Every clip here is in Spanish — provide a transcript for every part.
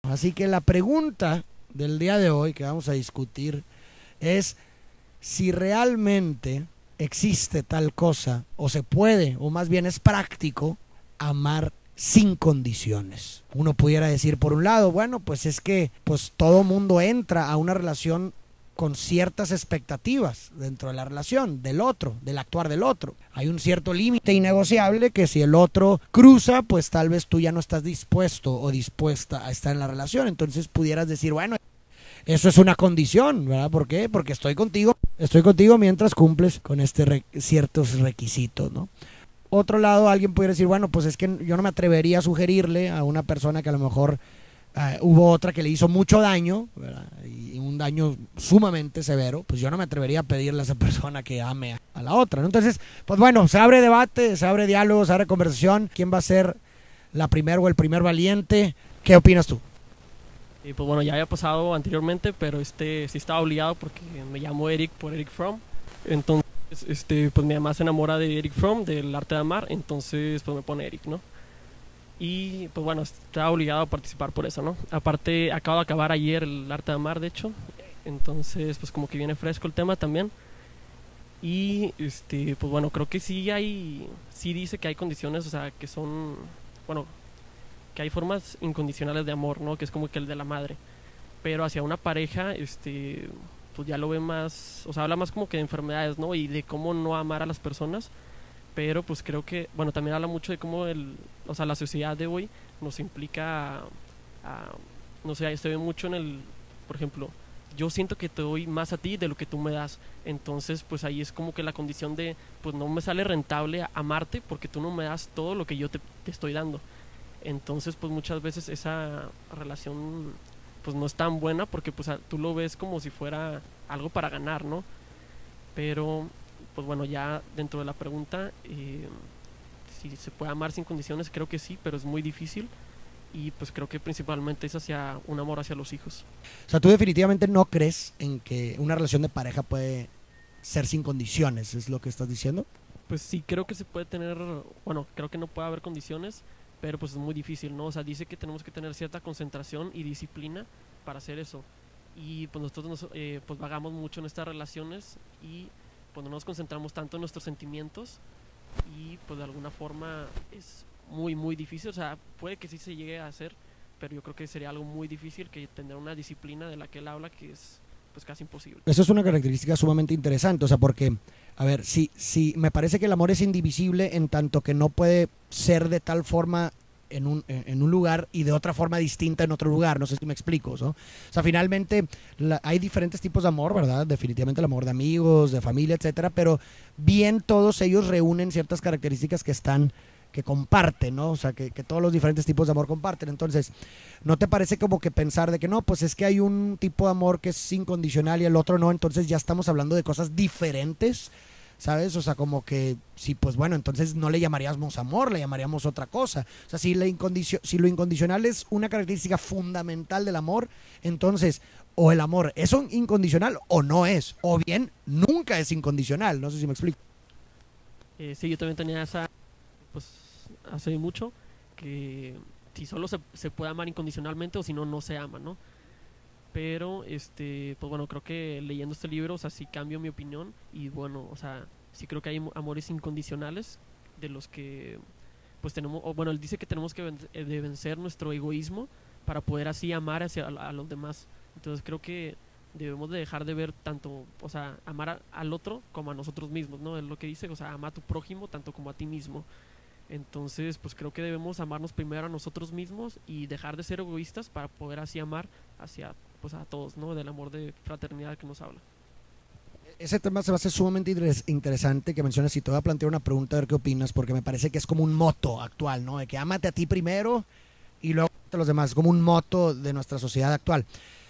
Así que la pregunta del día de hoy que vamos a discutir es si realmente existe tal cosa, o se puede, o más bien es práctico, amar sin condiciones. Uno pudiera decir por un lado, bueno, pues es que pues todo mundo entra a una relación con ciertas expectativas dentro de la relación del otro, del actuar del otro. Hay un cierto límite innegociable que si el otro cruza, pues tal vez tú ya no estás dispuesto o dispuesta a estar en la relación. Entonces pudieras decir, bueno, eso es una condición, ¿verdad? ¿Por qué? Porque estoy contigo mientras cumples con ciertos requisitos, ¿no? Otro lado, alguien pudiera decir, bueno, pues es que yo no me atrevería a sugerirle a una persona que a lo mejor hubo otra que le hizo mucho daño, ¿verdad? Y un daño sumamente severo, pues yo no me atrevería a pedirle a esa persona que ame a la otra, ¿no? Entonces, pues bueno, se abre debate, se abre diálogo, se abre conversación. ¿Quién va a ser la primera o el primer valiente? ¿Qué opinas tú? Y pues bueno, ya había pasado anteriormente, pero sí estaba obligado porque me llamo Eric por Eric Fromm. Entonces, pues mi mamá se enamora de Eric Fromm, del arte de amar, entonces pues me pone Eric, ¿no? Y pues bueno, estaba obligado a participar por eso, ¿no? Aparte, acabo de acabar ayer el arte de amar, de hecho. Entonces, pues como que viene fresco el tema también. Y pues bueno, creo que sí dice que hay condiciones, o sea, que son, bueno, que hay formas incondicionales de amor, ¿no? Que es como que el de la madre. Pero hacia una pareja, pues ya lo ve más, o sea, habla más como que de enfermedades, ¿no? Y de cómo no amar a las personas. Pero pues creo que, bueno, también habla mucho de cómo o sea, la sociedad de hoy nos implica no sé, se ve mucho por ejemplo, yo siento que te doy más a ti de lo que tú me das. Entonces, pues ahí es como que la condición de, pues no me sale rentable amarte porque tú no me das todo lo que yo te estoy dando. Entonces, pues muchas veces esa relación pues no es tan buena porque pues tú lo ves como si fuera algo para ganar, ¿no? Pero pues bueno, ya dentro de la pregunta, si se puede amar sin condiciones, creo que sí, pero es muy difícil. Y pues creo que principalmente es hacia un amor hacia los hijos. O sea, tú definitivamente no crees en que una relación de pareja puede ser sin condiciones, ¿es lo que estás diciendo? Pues sí, creo que se puede tener, bueno, creo que no puede haber condiciones, pero pues es muy difícil, ¿no? O sea, dice que tenemos que tener cierta concentración y disciplina para hacer eso. Y pues nosotros pues vagamos mucho en estas relaciones y pues no nos concentramos tanto en nuestros sentimientos y pues de alguna forma es muy muy difícil, o sea, puede que sí se llegue a hacer, pero yo creo que sería algo muy difícil que tener una disciplina de la que él habla que es pues casi imposible. Eso es una característica sumamente interesante, o sea, porque, a ver, si me parece que el amor es indivisible en tanto que no puede ser de tal forma en un lugar y de otra forma distinta en otro lugar, no sé si me explico, ¿no? O sea, finalmente hay diferentes tipos de amor, ¿verdad? Definitivamente el amor de amigos, de familia, etcétera, pero bien todos ellos reúnen ciertas características que comparten, ¿no? O sea, que todos los diferentes tipos de amor comparten. Entonces, ¿no te parece como que pensar de que no, pues es que hay un tipo de amor que es incondicional y el otro no, entonces ya estamos hablando de cosas diferentes? ¿Sabes? O sea, como que, sí, pues bueno, entonces no le llamaríamos amor, le llamaríamos otra cosa. O sea, si lo incondicional es una característica fundamental del amor, entonces o el amor es un incondicional o no es, o bien nunca es incondicional. No sé si me explico. Sí, yo también tenía pues hace mucho, que si solo se puede amar incondicionalmente o si no, no se ama, ¿no? Pero, pues bueno, creo que leyendo este libro, o sea, sí cambio mi opinión y bueno, o sea, sí creo que hay amores incondicionales de los que, pues tenemos, o bueno, él dice que tenemos que vencer nuestro egoísmo para poder así amar a los demás. Entonces creo que debemos de dejar de ver tanto, o sea, amar al otro como a nosotros mismos, ¿no? Es lo que dice, o sea, ama a tu prójimo tanto como a ti mismo. Entonces, pues creo que debemos amarnos primero a nosotros mismos y dejar de ser egoístas para poder así amar hacia, pues a todos, ¿no? Del amor de fraternidad que nos habla. Ese tema se va a hacer sumamente interesante que mencionas y te voy a plantear una pregunta a ver qué opinas, porque me parece que es como un moto actual, ¿no? De que ámate a ti primero y luego a los demás, como un moto de nuestra sociedad actual.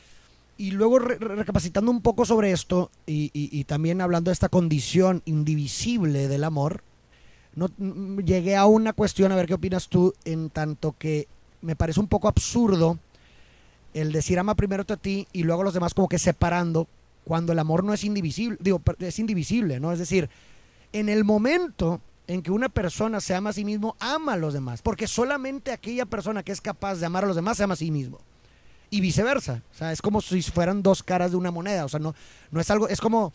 Y luego recapacitando un poco sobre esto y también hablando de esta condición indivisible del amor, no, llegué a una cuestión, a ver qué opinas tú, en tanto que me parece un poco absurdo el decir ama primero a ti y luego a los demás como que separando cuando el amor no es indivisible, digo, es indivisible, ¿no? Es decir, en el momento en que una persona se ama a sí mismo, ama a los demás, porque solamente aquella persona que es capaz de amar a los demás se ama a sí mismo. y viceversa. O sea, es como si fueran dos caras de una moneda. O sea, no es algo, es como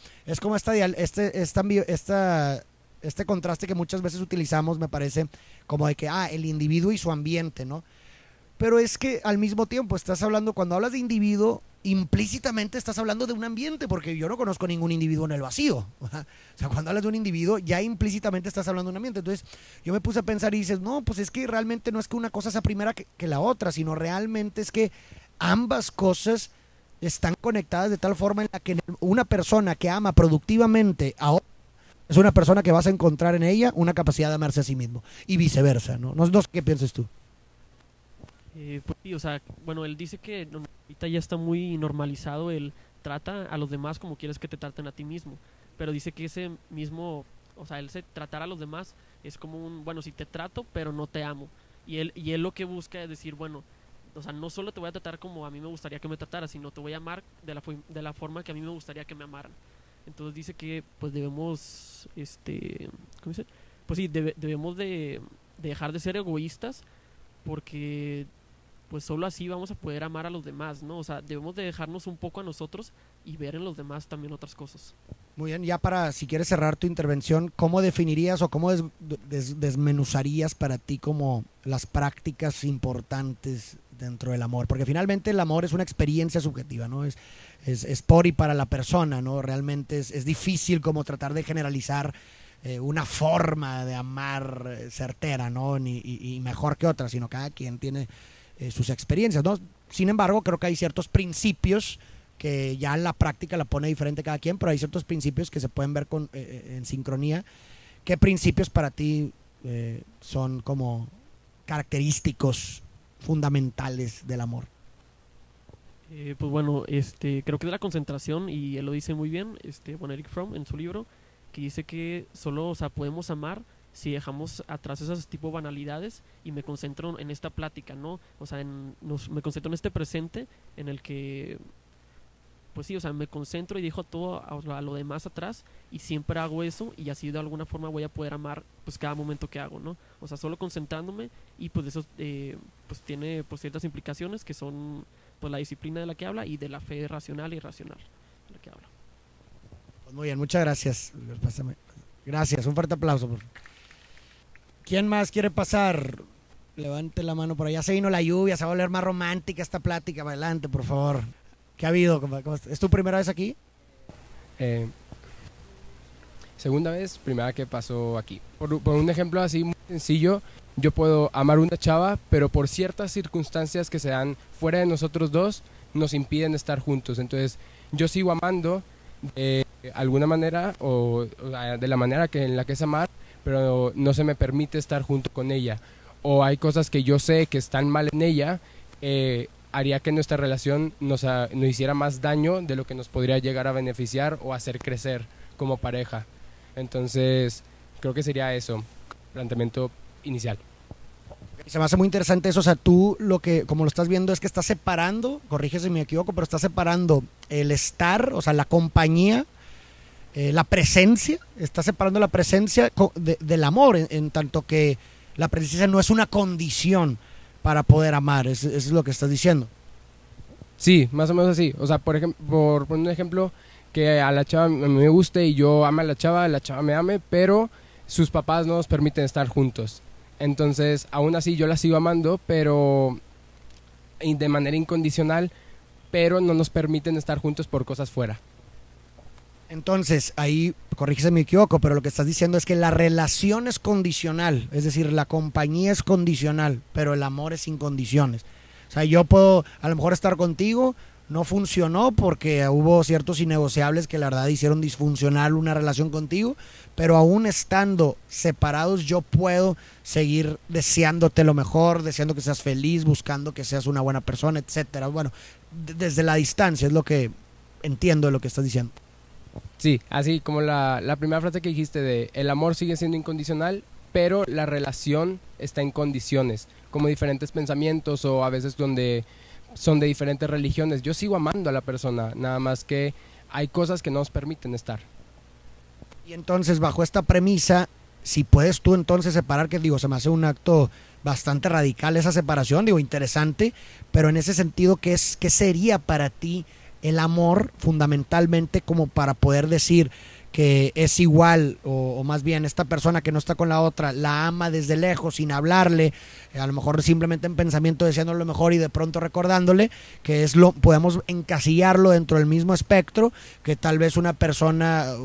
este contraste que muchas veces utilizamos, me parece, como de que, el individuo y su ambiente, ¿no? Pero es que al mismo tiempo estás hablando, cuando hablas de individuo, implícitamente estás hablando de un ambiente, porque yo no conozco ningún individuo en el vacío. O sea, cuando hablas de un individuo, ya implícitamente estás hablando de un ambiente. Entonces, yo me puse a pensar y dices, no, pues es que realmente no es que una cosa sea primera que la otra, sino realmente es que ambas cosas están conectadas de tal forma en la que una persona que ama productivamente a otra es una persona que vas a encontrar en ella una capacidad de amarse a sí mismo y viceversa, ¿no? No sé qué piensas tú. Pues sí, o sea, bueno, él dice que ahorita ya está muy normalizado el trata a los demás como quieres que te traten a ti mismo, pero dice que ese mismo, o sea, tratar a los demás es como bueno, si te trato, pero no te amo. Y él lo que busca es decir, bueno, o sea, no solo te voy a tratar como a mí me gustaría que me tratara, sino te voy a amar de la forma que a mí me gustaría que me amaran. Entonces dice que pues debemos, ¿cómo dice? Pues sí, debemos de dejar de ser egoístas, porque pues solo así vamos a poder amar a los demás, ¿no? O sea, debemos de dejarnos un poco a nosotros y ver en los demás también otras cosas. Muy bien, ya para, si quieres cerrar tu intervención, ¿cómo definirías o cómo desmenuzarías para ti como las prácticas importantes dentro del amor? Porque finalmente el amor es una experiencia subjetiva, ¿no? Es por y para la persona, ¿no? Realmente es difícil como tratar de generalizar una forma de amar certera, ¿no? Y mejor que otra, sino cada quien tiene sus experiencias, ¿no? Sin embargo, creo que hay ciertos principios que ya la práctica la pone diferente cada quien, pero hay ciertos principios que se pueden ver en sincronía. ¿Qué principios para ti son como característicos fundamentales del amor? Pues bueno, creo que es la concentración, y él lo dice muy bien, bueno, Eric Fromm en su libro, que dice que solo, o sea, podemos amar si dejamos atrás esas tipo banalidades y me concentro en esta plática, ¿no? O sea, me concentro en este presente en el que, pues sí, o sea, me concentro y dejo todo a lo demás atrás, y siempre hago eso, y así de alguna forma voy a poder amar pues cada momento que hago, ¿no? O sea, solo concentrándome, y pues eso pues tiene pues ciertas implicaciones que son pues la disciplina de la que habla y de la fe racional y irracional de la que habla. Pues muy bien, muchas gracias. Gracias, un fuerte aplauso. ¿Quién más quiere pasar? Levante la mano por allá. Se vino la lluvia, se va a volver más romántica esta plática. Adelante, por favor. ¿Qué ha habido? ¿Es tu primera vez aquí? Segunda vez, primera que pasó aquí. Por un ejemplo así muy sencillo, yo puedo amar una chava, pero por ciertas circunstancias que se dan fuera de nosotros dos, nos impiden estar juntos. Entonces, yo sigo amando de alguna manera, o de la manera en la que es amar, pero no se me permite estar junto con ella. O hay cosas que yo sé que están mal en ella, haría que nuestra relación nos hiciera más daño de lo que nos podría llegar a beneficiar o hacer crecer como pareja. Entonces, creo que sería eso, planteamiento inicial. Se me hace muy interesante eso. O sea, tú como lo estás viendo, es que estás separando, corrígese si me equivoco, pero estás separando el estar, o sea, la compañía, la presencia, estás separando la presencia del amor, en tanto que la presencia no es una condición para poder amar. Eso es lo que estás diciendo. Sí, más o menos así. O sea, por ejemplo, por poner un ejemplo, que a la chava me guste y yo ame a la chava me ame, pero sus papás no nos permiten estar juntos. Entonces, aún así yo la sigo amando, pero de manera incondicional, pero no nos permiten estar juntos por cosas fuera. Entonces, ahí, corrígese si me equivoco, pero lo que estás diciendo es que la relación es condicional, es decir, la compañía es condicional, pero el amor es sin condiciones. O sea, yo puedo a lo mejor estar contigo, no funcionó porque hubo ciertos innegociables que la verdad hicieron disfuncional una relación contigo, pero aún estando separados yo puedo seguir deseándote lo mejor, deseando que seas feliz, buscando que seas una buena persona, etcétera. Bueno, desde la distancia es lo que entiendo de lo que estás diciendo. Sí, así como la primera frase que dijiste de el amor sigue siendo incondicional, pero la relación está en condiciones, como diferentes pensamientos o a veces donde son de diferentes religiones. Yo sigo amando a la persona, nada más que hay cosas que no nos permiten estar. Y entonces, bajo esta premisa, si puedes tú entonces separar, que digo, se me hace un acto bastante radical esa separación, digo, interesante, pero en ese sentido, ¿qué sería para ti el amor fundamentalmente como para poder decir que es igual, o más bien esta persona que no está con la otra la ama desde lejos sin hablarle, a lo mejor simplemente en pensamiento deseándole lo mejor y de pronto recordándole, que es podemos encasillarlo dentro del mismo espectro que tal vez una persona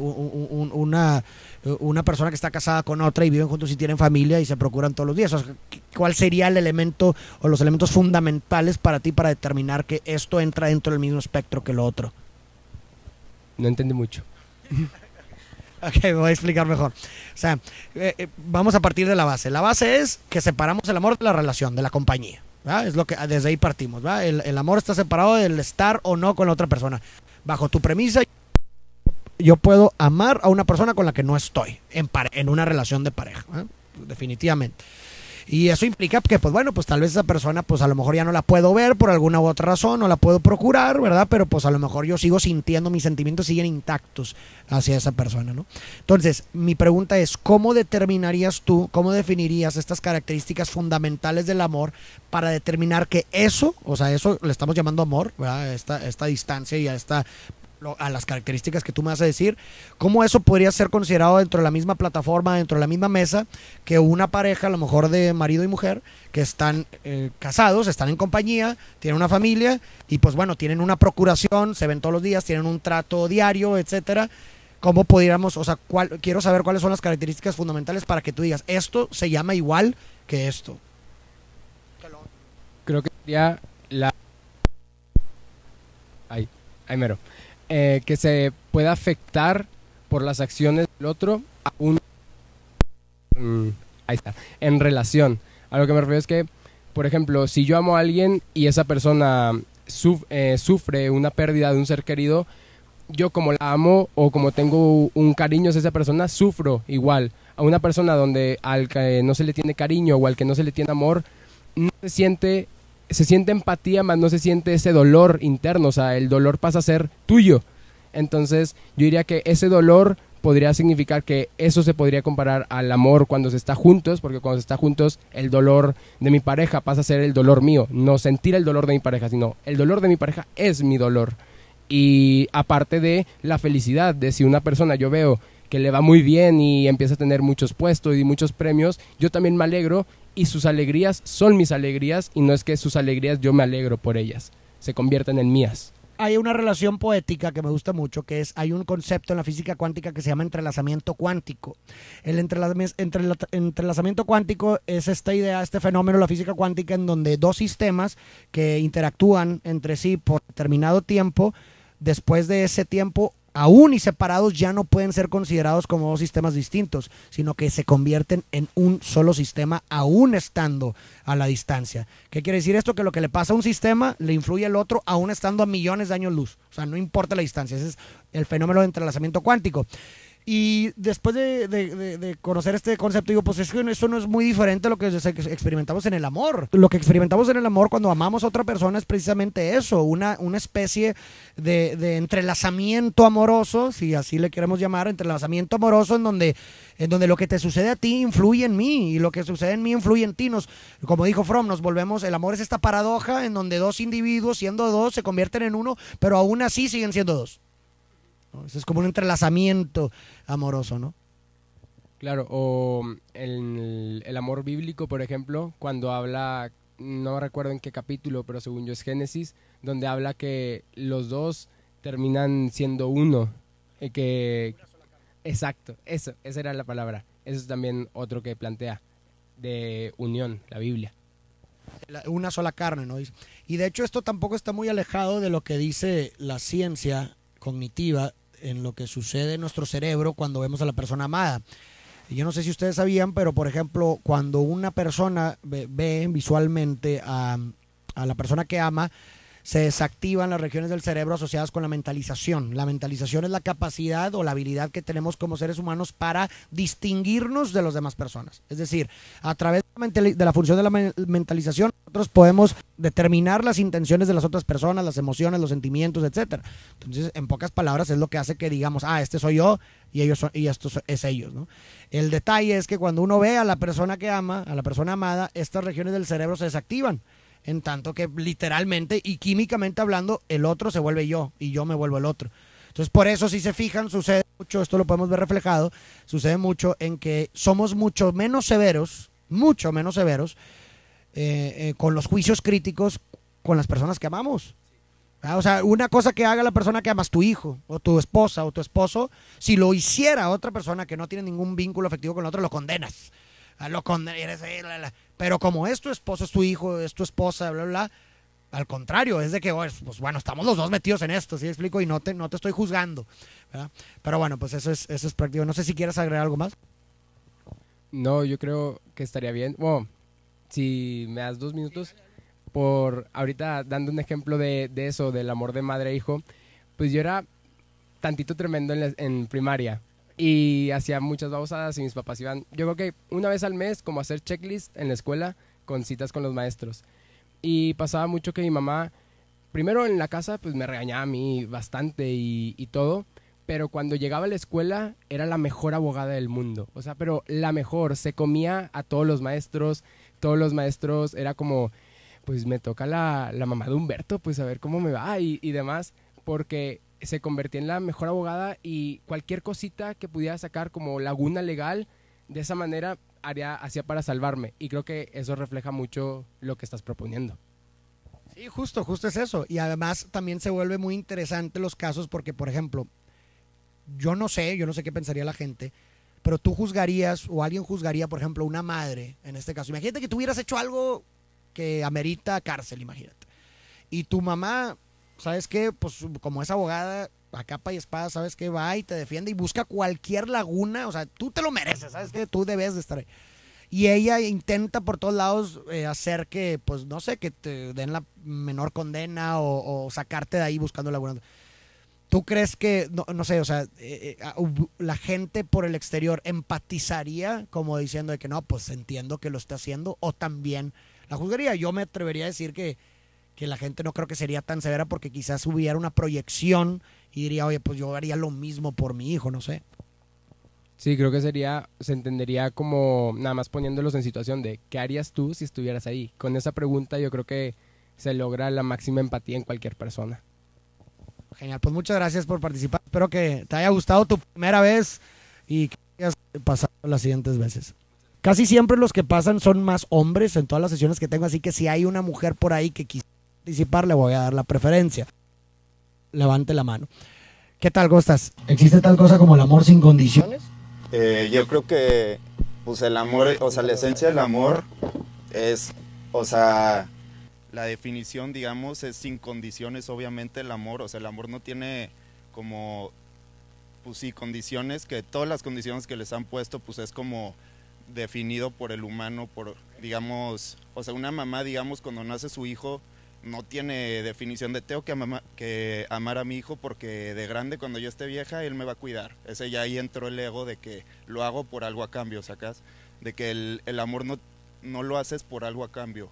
una persona que está casada con otra y viven juntos y tienen familia y se procuran todos los días? O sea, ¿cuál sería el elemento o los elementos fundamentales para ti para determinar que esto entra dentro del mismo espectro que lo otro? No entendí mucho. Ok, me voy a explicar mejor. O sea, vamos a partir de la base. La base es que separamos el amor de la relación, de la compañía, ¿verdad? Es lo que desde ahí partimos, ¿verdad? El amor está separado del estar o no con la otra persona. Bajo tu premisa, yo puedo amar a una persona con la que no estoy en una relación de pareja, ¿verdad? Definitivamente. Y eso implica que, pues bueno, pues tal vez esa persona, pues a lo mejor ya no la puedo ver por alguna u otra razón, no la puedo procurar, ¿verdad? Pero pues a lo mejor yo sigo sintiendo, mis sentimientos siguen intactos hacia esa persona, ¿no? Entonces, mi pregunta es, ¿cómo determinarías tú, cómo definirías estas características fundamentales del amor para determinar que eso, o sea, eso le estamos llamando amor, ¿verdad? Esta distancia y a las características que tú me vas a decir, cómo eso podría ser considerado dentro de la misma plataforma, dentro de la misma mesa, que una pareja, a lo mejor de marido y mujer, que están casados, están en compañía, tienen una familia y pues bueno, tienen una procuración, se ven todos los días, tienen un trato diario, etcétera. ¿Cómo pudiéramos, o sea, quiero saber cuáles son las características fundamentales para que tú digas, esto se llama igual que esto? Creo que sería Ay, mero. Que se pueda afectar por las acciones del otro a ahí está, en relación. A lo que me refiero es que, por ejemplo, si yo amo a alguien y esa persona sufre una pérdida de un ser querido, yo como la amo o como tengo un cariño hacia esa persona, sufro igual. A una persona donde al que no se le tiene cariño o al que no se le tiene amor, no se siente empatía, más no se siente ese dolor interno, o sea, el dolor pasa a ser tuyo. Entonces, yo diría que ese dolor podría significar que eso se podría comparar al amor cuando se está juntos, porque cuando se está juntos, el dolor de mi pareja pasa a ser el dolor mío, no sentir el dolor de mi pareja, sino el dolor de mi pareja es mi dolor. Y aparte de la felicidad, de si una persona yo veo que le va muy bien y empieza a tener muchos puestos y muchos premios, yo también me alegro y sus alegrías son mis alegrías y no es que sus alegrías yo me alegro por ellas, se convierten en mías. Hay una relación poética que me gusta mucho, hay un concepto en la física cuántica que se llama entrelazamiento cuántico. El entrelazamiento cuántico es esta idea, este fenómeno de la física cuántica en donde dos sistemas que interactúan entre sí por determinado tiempo, después de ese tiempo, aún y separados, ya no pueden ser considerados como dos sistemas distintos, sino que se convierten en un solo sistema, aún estando a la distancia. ¿Qué quiere decir esto? Que lo que le pasa a un sistema le influye al otro, aún estando a millones de años luz. O sea, no importa la distancia. Ese es el fenómeno de entrelazamiento cuántico. Y después de conocer este concepto, digo, pues es que eso no es muy diferente a lo que experimentamos en el amor. Lo que experimentamos en el amor cuando amamos a otra persona es precisamente eso, una especie de entrelazamiento amoroso, si así le queremos llamar, entrelazamiento amoroso en donde lo que te sucede a ti influye en mí y lo que sucede en mí influye en ti. Como dijo Fromm, el amor es esta paradoja en donde dos individuos, siendo dos, se convierten en uno, pero aún así siguen siendo dos. ¿No? Eso es como un entrelazamiento amoroso, ¿no? Claro, o el amor bíblico, por ejemplo, cuando habla, no recuerdo en qué capítulo, pero según yo es Génesis, donde habla que los dos terminan siendo uno. Exacto, esa era la palabra. Eso es también otro que plantea, de unión, la Biblia. Una sola carne, ¿no? Y de hecho esto tampoco está muy alejado de lo que dice la ciencia cognitiva en lo que sucede en nuestro cerebro cuando vemos a la persona amada. Y yo no sé si ustedes sabían, pero por ejemplo, cuando una persona ve visualmente a la persona que ama, se desactivan las regiones del cerebro asociadas con la mentalización. La mentalización es la capacidad o la habilidad que tenemos como seres humanos para distinguirnos de las demás personas. Es decir, a través de la función de la mentalización, nosotros podemos determinar las intenciones de las otras personas, las emociones, los sentimientos, etcétera. Entonces, en pocas palabras, es lo que hace que digamos, este soy yo y esto es ellos, ¿no? El detalle es que cuando uno ve a la persona que ama, a la persona amada, estas regiones del cerebro se desactivan, en tanto que literalmente y químicamente hablando, el otro se vuelve yo y yo me vuelvo el otro. Entonces, por eso, si se fijan, sucede mucho, esto lo podemos ver reflejado, sucede mucho en que somos mucho menos severos con los juicios críticos con las personas que amamos. O sea, una cosa que haga la persona que amas, tu hijo, o tu esposa, o tu esposo, si lo hiciera otra persona que no tiene ningún vínculo afectivo con la otra, lo condenas. Pero como es tu esposo, es tu hijo, es tu esposa, bla, bla, bla, al contrario, es de que, pues bueno, estamos los dos metidos en esto, ¿sí me explico? Y no te estoy juzgando, ¿verdad? Pero bueno, pues eso es práctico. No sé si quieres agregar algo más. No, yo creo que estaría bien. Bueno, si me das 2 minutos, por ahorita dando un ejemplo de eso, del amor de madre e hijo, pues yo era tantito tremendo en primaria y hacía muchas babosadas y mis papás iban, yo creo que una vez al mes, como a hacer checklist en la escuela con citas con los maestros. Y pasaba mucho que mi mamá, primero en la casa, pues me regañaba a mí bastante y todo, pero cuando llegaba a la escuela era la mejor abogada del mundo. O sea, pero la mejor, se comía a todos los maestros era como, pues me toca la mamá de Humberto, pues a ver cómo me va y demás, porque se convertía en la mejor abogada y cualquier cosita que pudiera sacar como laguna legal, de esa manera hacía para salvarme. Y creo que eso refleja mucho lo que estás proponiendo. Sí, justo es eso. Y además también se vuelve muy interesante los casos porque, por ejemplo, yo no sé qué pensaría la gente, pero tú juzgarías o alguien juzgaría, por ejemplo, una madre, en este caso. Imagínate que tú hubieras hecho algo que amerita cárcel, imagínate. Y tu mamá, ¿sabes qué? Pues como es abogada, a capa y espada, ¿sabes qué? Va y te defiende y busca cualquier laguna, o sea, tú te lo mereces, ¿sabes qué? Tú debes de estar ahí. Y ella intenta por todos lados hacer que, pues no sé, que te den la menor condena o sacarte de ahí buscando laguna. ¿Tú crees que, no sé, o sea, la gente por el exterior empatizaría como diciendo de que no, pues entiendo que lo esté haciendo, o también la juzgaría? Yo me atrevería a decir que la gente no creo que sería tan severa porque quizás hubiera una proyección y diría, oye, pues yo haría lo mismo por mi hijo, no sé. Sí, creo que se entendería como nada más poniéndolos en situación de ¿qué harías tú si estuvieras ahí? Con esa pregunta yo creo que se logra la máxima empatía en cualquier persona. Genial, pues muchas gracias por participar. Espero que te haya gustado tu primera vez y que hayas pasado las siguientes veces. Casi siempre los que pasan son más hombres en todas las sesiones que tengo, así que si hay una mujer por ahí que quisiera participar, le voy a dar la preferencia. Levante la mano. ¿Qué tal, cómo estás? ¿Existe tal cosa como el amor sin condiciones? Yo creo que pues el amor, o sea, la esencia del amor es, o sea, la definición, digamos, es sin condiciones, obviamente el amor, o sea, el amor no tiene como, pues sí, condiciones, que todas las condiciones que les han puesto, pues es como definido por el humano, por, digamos, o sea, una mamá, digamos, cuando nace su hijo, no tiene definición de tengo que amar a mi hijo porque de grande, cuando yo esté vieja, él me va a cuidar. Ese ya ahí entró el ego de que lo hago por algo a cambio, ¿sacas? De que el amor no lo haces por algo a cambio.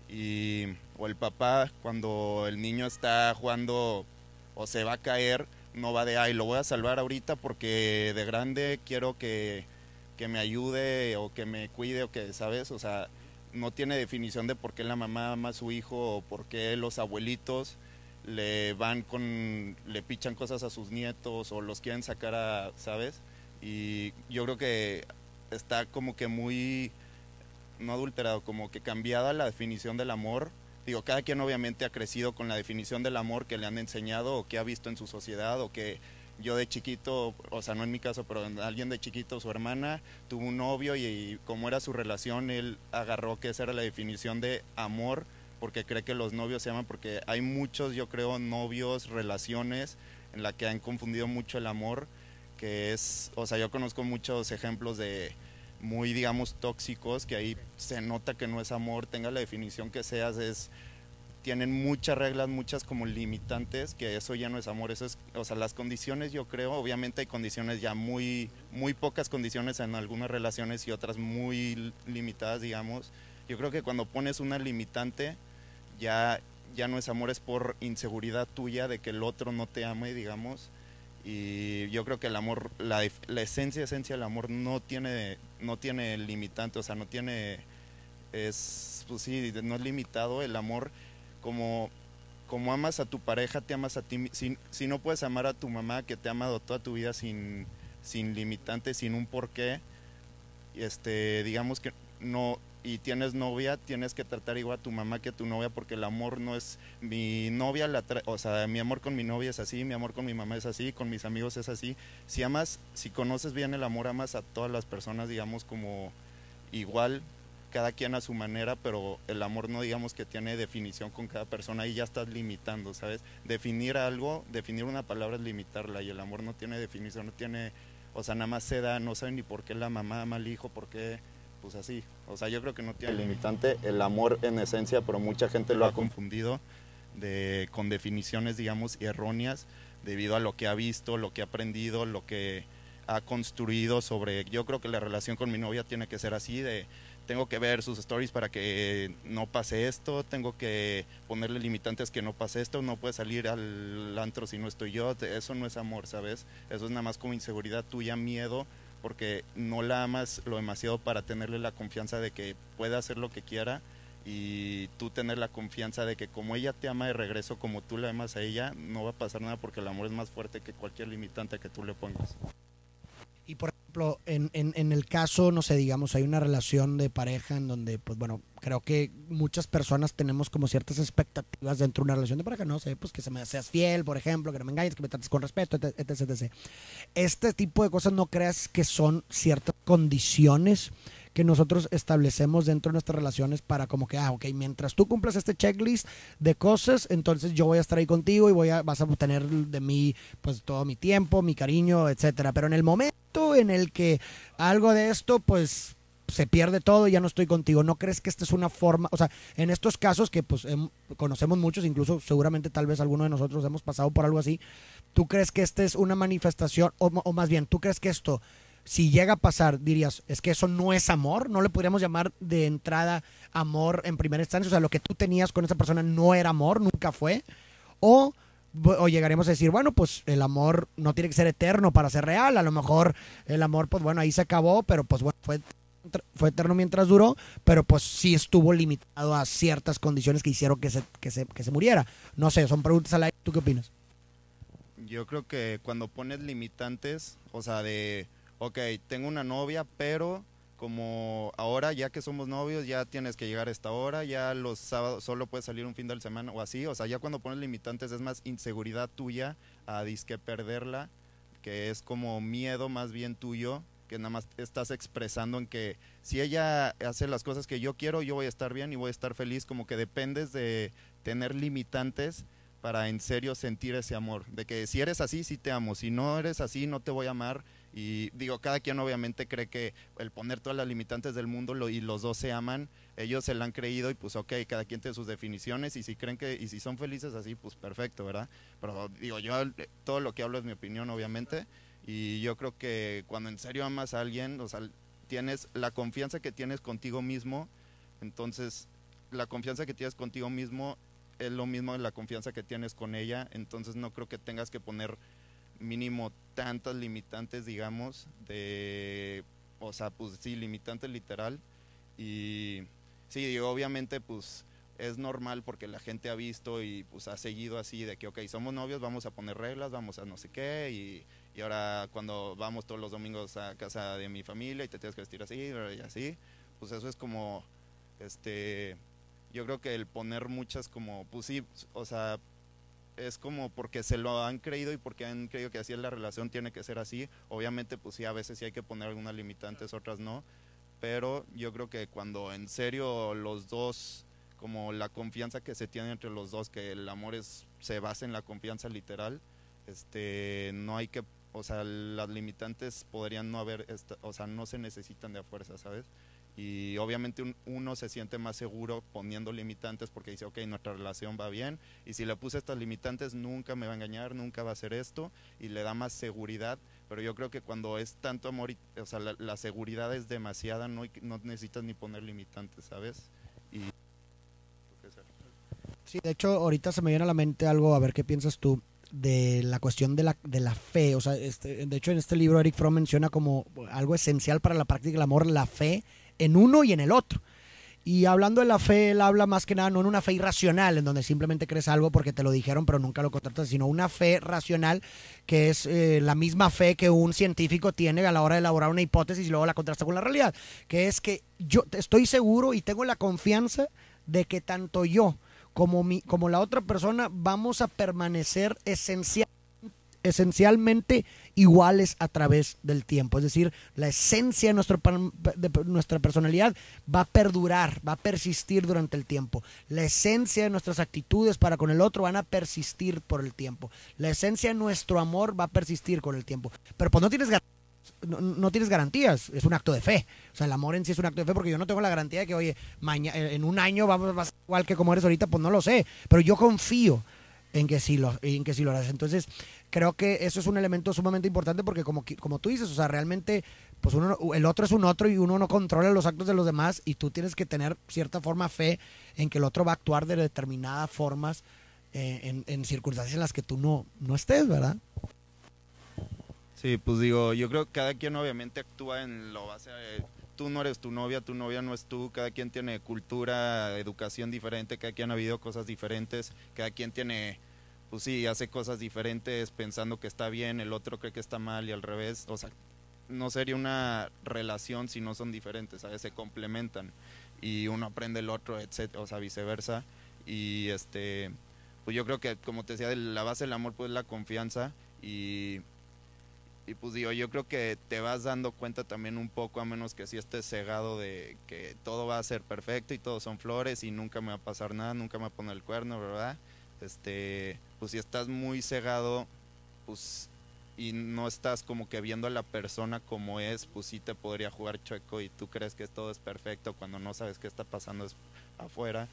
O el papá, cuando el niño está jugando o se va a caer, no va de, ay, lo voy a salvar ahorita porque de grande quiero que me ayude o que me cuide o que, ¿sabes? O sea, no tiene definición de por qué la mamá ama a su hijo o por qué los abuelitos le pichan cosas a sus nietos o los quieren sacar a, ¿sabes? Y yo creo que está como que muy, no adulterado, como que cambiada la definición del amor. Digo, cada quien obviamente ha crecido con la definición del amor que le han enseñado o que ha visto en su sociedad o que yo de chiquito, o sea, no en mi caso, pero alguien de chiquito, su hermana, tuvo un novio y como era su relación, él agarró que esa era la definición de amor, porque cree que los novios se aman, porque hay muchos, yo creo, novios, relaciones en la que han confundido mucho el amor, que es, o sea, yo conozco muchos ejemplos de muy, digamos, tóxicos, que ahí se nota que no es amor, tenga la definición que seas, tienen muchas reglas, muchas como limitantes, que eso ya no es amor, eso es, o sea, las condiciones yo creo, obviamente hay condiciones ya muy pocas condiciones en algunas relaciones y otras muy limitadas, digamos. Yo creo que cuando pones una limitante ya no es amor, es por inseguridad tuya de que el otro no te ame, digamos. Y yo creo que el amor, la esencia del amor no tiene limitante, o sea, no tiene, pues sí, no es limitado el amor. Como amas a tu pareja, te amas a ti. Si no puedes amar a tu mamá, que te ha amado toda tu vida sin limitantes, sin un porqué, digamos que no, y tienes novia, tienes que tratar igual a tu mamá que a tu novia, porque el amor no es mi novia, o sea, mi amor con mi novia es así, mi amor con mi mamá es así, con mis amigos es así. Si conoces bien el amor, amas a todas las personas, digamos, como igual, cada quien a su manera, pero el amor no digamos que tiene definición con cada persona, y ya estás limitando, ¿sabes? Definir una palabra es limitarla, y el amor no tiene definición, no tiene, o sea, nada más se da, no saben ni por qué la mamá ama al hijo, por qué, pues así, o sea, yo creo que no tiene limitante el amor en esencia, pero mucha gente lo ha confundido con definiciones, digamos, erróneas, debido a lo que ha visto, lo que ha aprendido, lo que ha construido sobre. Yo creo que la relación con mi novia tiene que ser así, tengo que ver sus stories para que no pase esto, tengo que ponerle limitantes que no pase esto, no puede salir al antro si no estoy yo. Eso no es amor, ¿sabes? Eso es nada más como inseguridad tuya, miedo, porque no la amas lo demasiado para tenerle la confianza de que puede hacer lo que quiera, y tú tener la confianza de que como ella te ama de regreso, como tú la amas a ella, no va a pasar nada, porque el amor es más fuerte que cualquier limitante que tú le pongas. Y por ejemplo, en el caso, no sé, digamos, hay una relación de pareja en donde, pues bueno, creo que muchas personas tenemos como ciertas expectativas dentro de una relación de pareja, no sé, pues que seas fiel, por ejemplo, que no me engañes, que me trates con respeto, etc, etc. Este tipo de cosas, ¿no creas que son ciertas condiciones que nosotros establecemos dentro de nuestras relaciones para como que, ok, mientras tú cumplas este checklist de cosas, entonces yo voy a estar ahí contigo y vas a obtener de mí pues todo mi tiempo, mi cariño, etcétera? Pero en el momento en el que algo de esto pues se pierde todo y ya no estoy contigo, ¿no crees que esta es una forma, o sea, en estos casos que pues conocemos muchos, incluso seguramente tal vez alguno de nosotros hemos pasado por algo así, ¿tú crees que esta es una manifestación, o más bien, tú crees que esto, si llega a pasar, dirías, es que eso no es amor? ¿No le podríamos llamar de entrada amor en primera instancia? O sea, lo que tú tenías con esa persona no era amor, nunca fue. O llegaremos a decir, bueno, pues el amor no tiene que ser eterno para ser real. A lo mejor el amor, pues bueno, ahí se acabó, pero pues bueno, fue eterno mientras duró, pero pues sí estuvo limitado a ciertas condiciones que hicieron que se muriera. No sé, son preguntas al aire. ¿Tú qué opinas? Yo creo que cuando pones limitantes, o sea, ok, tengo una novia, pero como ahora ya que somos novios ya tienes que llegar a esta hora, ya los sábados solo puedes salir un fin de semana o así, o sea, ya cuando pones limitantes es más inseguridad tuya a disque perderla, que es como miedo más bien tuyo, que nada más estás expresando en que si ella hace las cosas que yo quiero, yo voy a estar bien y voy a estar feliz, como que dependes de tener limitantes para en serio sentir ese amor, de que si eres así, sí te amo, si no eres así, no te voy a amar. Y digo, cada quien obviamente cree que el poner todas las limitantes del mundo y los dos se aman, ellos se la han creído y pues ok, cada quien tiene sus definiciones, y si creen y si son felices así, pues perfecto, ¿verdad? Pero digo, yo todo lo que hablo es mi opinión, obviamente, y yo creo que cuando en serio amas a alguien, o sea, tienes la confianza que tienes contigo mismo, entonces la confianza que tienes contigo mismo es lo mismo de la confianza que tienes con ella, entonces no creo que tengas que poner mínimo tantas limitantes, digamos, o sea, pues sí, limitantes literal. Y sí, obviamente pues es normal porque la gente ha visto y pues ha seguido así de que, ok, somos novios, vamos a poner reglas, vamos a no sé qué, y ahora cuando vamos todos los domingos a casa de mi familia y te tienes que vestir así y así, pues eso es como, yo creo que el poner muchas como, pues sí, o sea, es como porque se lo han creído y porque han creído que así es la relación, tiene que ser así. Obviamente pues sí, a veces sí hay que poner algunas limitantes, otras no, pero yo creo que cuando en serio los dos, como la confianza que se tiene entre los dos, que el amor se basa en la confianza literal, no hay que, o sea, las limitantes podrían no haber, o sea, no se necesitan de a fuerza, ¿sabes? y obviamente uno se siente más seguro poniendo limitantes porque dice, ok, nuestra relación va bien, y si le puse estas limitantes nunca me va a engañar, nunca va a hacer esto, y le da más seguridad. Pero yo creo que cuando es tanto amor, o sea, la seguridad es demasiada, no necesitas ni poner limitantes, ¿sabes? Y sí, de hecho, ahorita se me viene a la mente algo, a ver qué piensas tú, de la cuestión de la fe. O sea, de hecho, en este libro Eric Fromm menciona como algo esencial para la práctica del amor, la fe en uno y en el otro. Y hablando de la fe, él habla más que nada no en una fe irracional, en donde simplemente crees algo porque te lo dijeron pero nunca lo contratas, sino una fe racional que es la misma fe que un científico tiene a la hora de elaborar una hipótesis y luego la contrasta con la realidad, que es que yo estoy seguro y tengo la confianza de que tanto yo como la otra persona vamos a permanecer esencialmente iguales a través del tiempo. Es decir, la esencia de nuestra personalidad va a perdurar, va a persistir durante el tiempo. La esencia de nuestras actitudes para con el otro van a persistir por el tiempo. La esencia de nuestro amor va a persistir con el tiempo. Pero pues no tienes garantías, es un acto de fe. O sea, el amor en sí es un acto de fe, porque yo no tengo la garantía de que, oye, en un año vas a ser igual que como eres ahorita, pues no lo sé. Pero yo confío en que sí lo harás. Entonces, creo que eso es un elemento sumamente importante porque como tú dices, o sea, realmente pues el otro es un otro y uno no controla los actos de los demás y tú tienes que tener cierta forma fe en que el otro va a actuar de determinadas formas en circunstancias en las que tú no estés, ¿verdad? Sí, pues digo, yo creo que cada quien obviamente actúa en lo base de, tú no eres tu novia no es tú, cada quien tiene cultura, educación diferente, cada quien ha vivido cosas diferentes, cada quien tiene, pues sí, hace cosas diferentes pensando que está bien, el otro cree que está mal y al revés. O sea, no sería una relación si no son diferentes, ¿sabes? Se complementan y uno aprende el otro, etcétera, o sea, viceversa. Y pues yo creo que, como te decía, la base del amor pues es la confianza y pues digo, yo creo que te vas dando cuenta también un poco, a menos que si estés cegado de que todo va a ser perfecto y todos son flores y nunca me va a pasar nada, nunca me va a poner el cuerno, ¿verdad? Pues si estás muy cegado, pues, y no estás como que viendo a la persona como es, pues sí te podría jugar chueco y tú crees que todo es perfecto cuando no sabes qué está pasando afuera.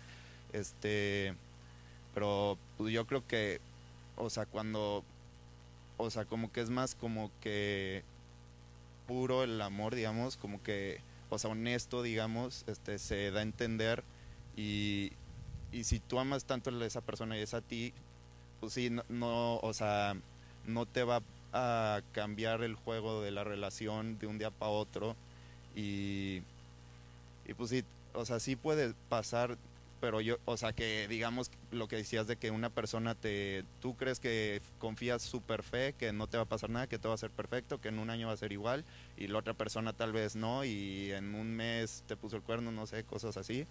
Pero pues yo creo que, o sea, o sea, como que es más como que puro el amor, digamos, como que, o sea, honesto, digamos, se da a entender y si tú amas tanto a esa persona y es a ti, pues sí, o sea, no te va a cambiar el juego de la relación de un día para otro y pues sí, o sea, sí puede pasar. Pero yo, o sea, que digamos lo que decías de que una persona tú crees que confías súper fe, que no te va a pasar nada, que todo va a ser perfecto, que en un año va a ser igual, y la otra persona tal vez no, y en un mes te puso el cuerno, no sé, cosas así.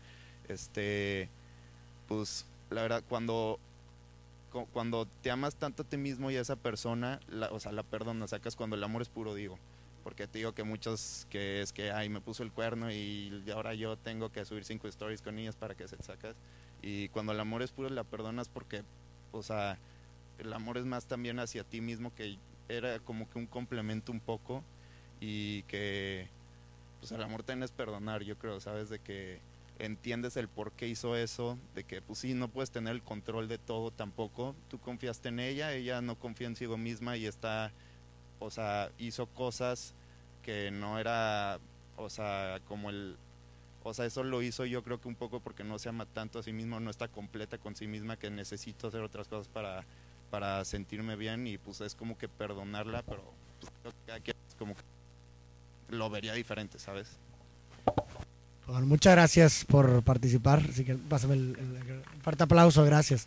Pues la verdad, cuando te amas tanto a ti mismo y a esa persona, o sea, la perdonas, sacas cuando el amor es puro, digo. Porque te digo que muchos que es que, ay, me puso el cuerno y ahora yo tengo que subir 5 stories con niñas para que se sacas. Y cuando el amor es puro, la perdonas porque, o sea, el amor es más también hacia ti mismo, que era como que un complemento un poco. Y que, pues el amor también es perdonar, yo creo, ¿sabes? De que entiendes el por qué hizo eso, de que, pues sí, no puedes tener el control de todo tampoco. Tú confiaste en ella no confía en sí misma y o sea, hizo cosas que no era, o sea, o sea, eso lo hizo yo creo que un poco porque no se ama tanto a sí mismo, no está completa con sí misma, que necesito hacer otras cosas para sentirme bien y pues es como que perdonarla, pero pues, creo que cada quien es como que lo vería diferente, ¿sabes? Bueno, muchas gracias por participar, así que pásame el fuerte aplauso, gracias.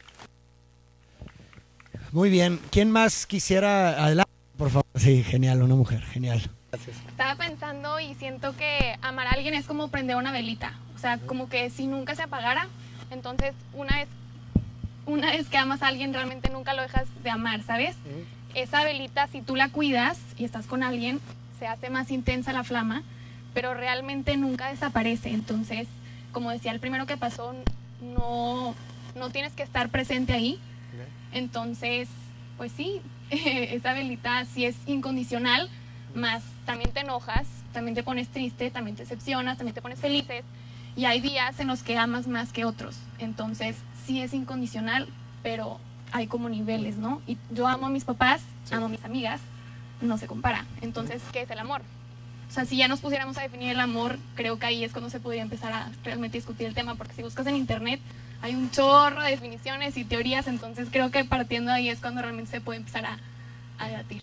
Muy bien, ¿quién más quisiera? Adelante, por favor. Sí, genial, una mujer, genial. Gracias. Estaba pensando y siento que amar a alguien es como prender una velita, o sea, como que si nunca se apagara, entonces una vez que amas a alguien realmente nunca lo dejas de amar, ¿sabes? Esa velita, si tú la cuidas y estás con alguien, se hace más intensa la flama, pero realmente nunca desaparece. Entonces, como decía el primero que pasó, no tienes que estar presente ahí. Entonces, pues sí, esa velita sí es incondicional, más también te enojas también te pones triste, también te decepcionas, también te pones felices. Y hay días en los que amas más que otros. Entonces, sí es incondicional, pero hay como niveles, ¿no? Y yo amo a mis papás, amo a mis amigas, no se compara. Entonces, ¿qué es el amor? O sea, si ya nos pusiéramos a definir el amor, creo que ahí es cuando se podría empezar a realmente discutir el tema, porque si buscas en internet hay un chorro de definiciones y teorías, entonces creo que partiendo de ahí es cuando realmente se puede empezar a debatir.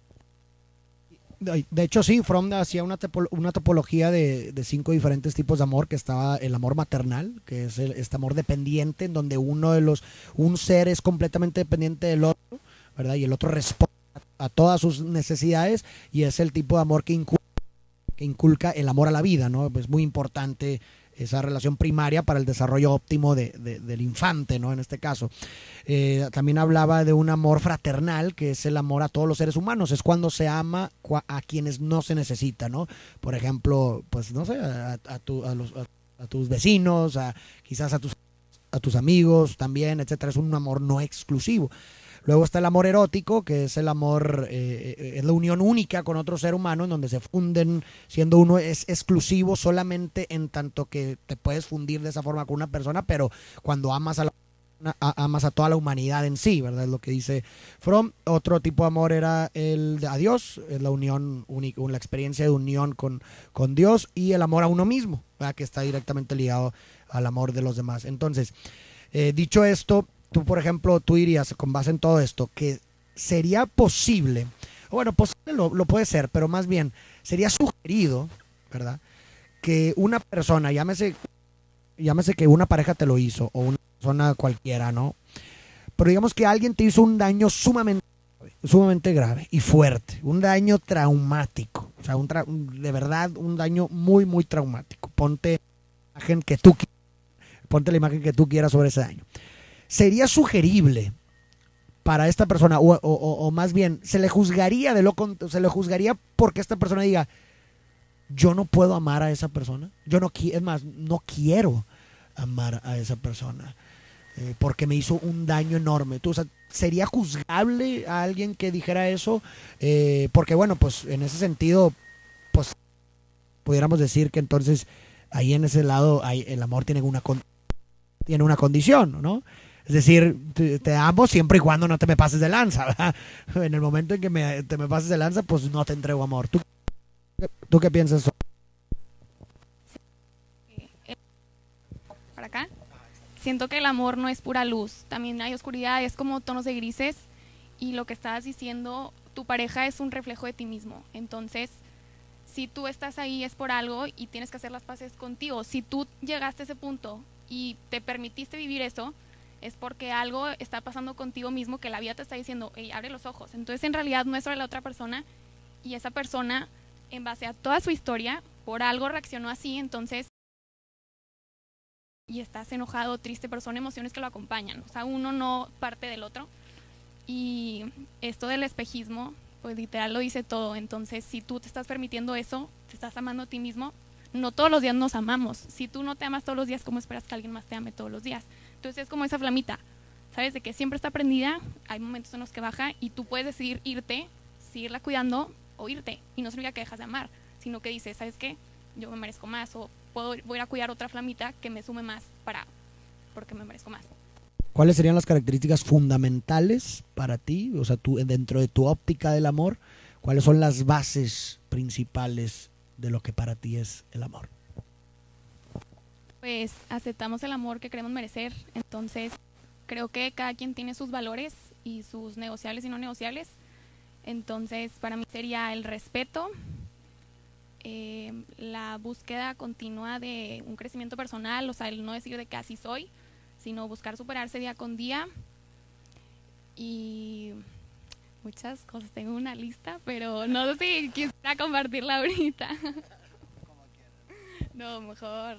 De hecho, sí, Fromm hacía una topología de 5 diferentes tipos de amor, que estaba el amor maternal, que es este amor dependiente, en donde un ser es completamente dependiente del otro, ¿verdad? Y el otro responde a todas sus necesidades, y es el tipo de amor que inculca el amor a la vida, ¿no? Es muy importante esa relación primaria para el desarrollo óptimo del infante, ¿no? En este caso. También hablaba de un amor fraternal, que es el amor a todos los seres humanos. Es cuando se ama a quienes no se necesita, ¿no? Por ejemplo, pues no sé, a tus vecinos, quizás a tus amigos también, etcétera. Es un amor no exclusivo. Luego está el amor erótico, que es el amor, es la unión única con otro ser humano, en donde se funden, siendo uno es exclusivo solamente en tanto que te puedes fundir de esa forma con una persona, pero cuando amas a toda la humanidad en sí, ¿verdad? Es lo que dice Fromm. Otro tipo de amor era el de a Dios, es la unión única, la experiencia de unión con Dios, y el amor a uno mismo, ¿verdad? Que está directamente ligado al amor de los demás. Entonces, dicho esto, tú, por ejemplo, tú dirías, con base en todo esto, que sería posible, bueno, posible lo puede ser, pero más bien sería sugerido, ¿verdad? Que una persona, llámese que una pareja te lo hizo, o una persona cualquiera, ¿no? Pero digamos que alguien te hizo un daño sumamente grave y fuerte, un daño traumático, o sea, de verdad un daño muy, muy traumático. Ponte la imagen que tú quieras sobre ese daño. Sería sugerible para esta persona, o más bien, se le juzgaría porque esta persona diga, yo no puedo amar a esa persona, no quiero amar a esa persona, porque me hizo un daño enorme. O sea, ¿sería juzgable a alguien que dijera eso? Porque bueno, pues en ese sentido, pues pudiéramos decir que entonces ahí en ese lado el amor tiene una condición, ¿no? Es decir, te amo siempre y cuando no te me pases de lanza, ¿verdad? En el momento en que te me pases de lanza, pues no te entrego amor. ¿Tú qué piensas? Para acá. Siento que el amor no es pura luz, también hay oscuridad, es como tonos de grises, y lo que estabas diciendo, tu pareja es un reflejo de ti mismo. Entonces, si tú estás ahí es por algo y tienes que hacer las paces contigo. Si tú llegaste a ese punto y te permitiste vivir eso, es porque algo está pasando contigo mismo, que la vida te está diciendo, hey, abre los ojos. Entonces, en realidad no es sobre la otra persona, y esa persona, en base a toda su historia, por algo reaccionó así. Entonces, y estás enojado, triste, pero son emociones que lo acompañan. O sea, uno no parte del otro. Y esto del espejismo, pues literal lo dice todo. Entonces, si tú te estás permitiendo eso, te estás amando a ti mismo. No todos los días nos amamos. Si tú no te amas todos los días, ¿cómo esperas que alguien más te ame todos los días? Entonces es como esa flamita, ¿sabes? De que siempre está prendida, hay momentos en los que baja, y tú puedes decidir irte, seguirla cuidando o irte. Y no significa que dejas de amar, sino que dices, ¿sabes qué? Yo me merezco más, o voy a ir a cuidar otra flamita que me sume más porque me merezco más. ¿Cuáles serían las características fundamentales para ti? O sea, tú, dentro de tu óptica del amor, ¿cuáles son las bases principales de lo que para ti es el amor? Pues aceptamos el amor que queremos merecer. Entonces creo que cada quien tiene sus valores y sus negociables y no negociables. Entonces para mí sería el respeto, la búsqueda continua de un crecimiento personal, o sea, el no decir de que así soy, sino buscar superarse día con día. Y muchas cosas, tengo una lista, pero no sé si quisiera compartirla ahorita. No, mejor.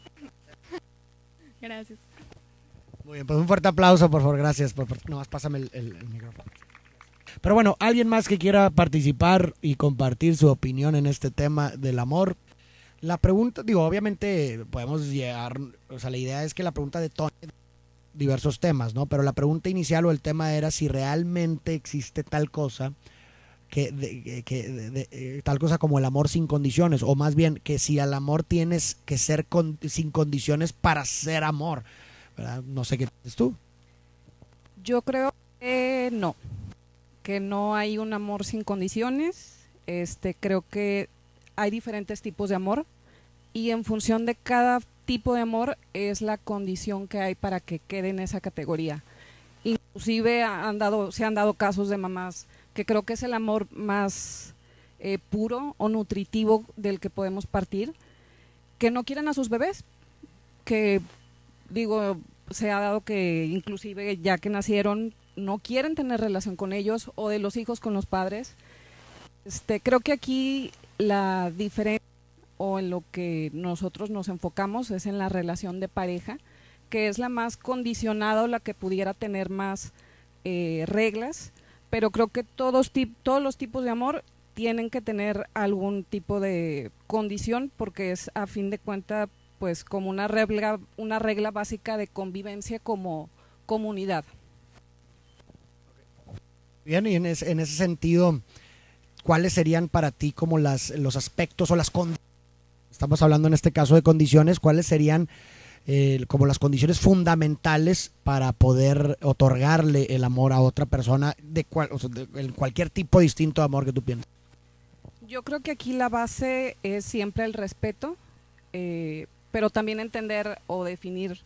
Gracias. Muy bien, pues un fuerte aplauso, por favor, gracias. Nomás pásame el micrófono. Pero bueno, alguien más que quiera participar y compartir su opinión en este tema del amor. La pregunta, obviamente podemos llegar, o sea, la idea es que la pregunta detone diversos temas, ¿no? Pero la pregunta inicial o el tema era si realmente existe tal cosa tal cosa como el amor sin condiciones, o más bien que si al amor tienes que ser sin condiciones para ser amor, ¿verdad? No sé qué piensas tú. Yo creo que no hay un amor sin condiciones. Creo que hay diferentes tipos de amor y en función de cada tipo de amor es la condición que hay para que quede en esa categoría. Inclusive se han dado casos de mamás que creo que es el amor más puro o nutritivo del que podemos partir, que no quieren a sus bebés, que digo, se ha dado que inclusive ya que nacieron no quieren tener relación con ellos, o de los hijos con los padres. Creo que aquí la diferencia o en lo que nosotros nos enfocamos es en la relación de pareja, que es la más condicionada o la que pudiera tener más reglas, pero creo que todos los tipos de amor tienen que tener algún tipo de condición, porque es a fin de cuentas pues como una regla básica de convivencia como comunidad. Bien, y en ese sentido, ¿cuáles serían para ti como los aspectos o las condiciones? Estamos hablando en este caso de condiciones, ¿cuáles serían como las condiciones fundamentales para poder otorgarle el amor a otra persona de cualquier tipo distinto de amor que tú pienses? Yo creo que aquí la base es siempre el respeto, pero también entender o definir.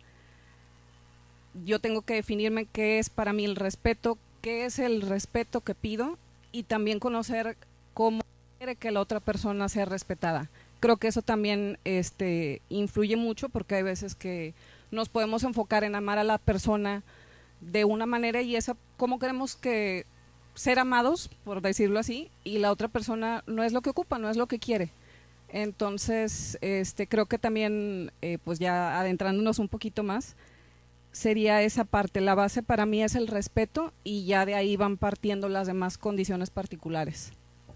Yo tengo que definirme qué es para mí el respeto, qué es el respeto que pido, y también conocer cómo quiere que la otra persona sea respetada. Creo que eso también influye mucho, porque hay veces que nos podemos enfocar en amar a la persona de una manera y esa cómo queremos que ser amados, por decirlo así, y la otra persona no es lo que ocupa, no es lo que quiere. Entonces, creo que también, pues ya adentrándonos un poquito más, sería esa parte. La base para mí es el respeto y ya de ahí van partiendo las demás condiciones particulares.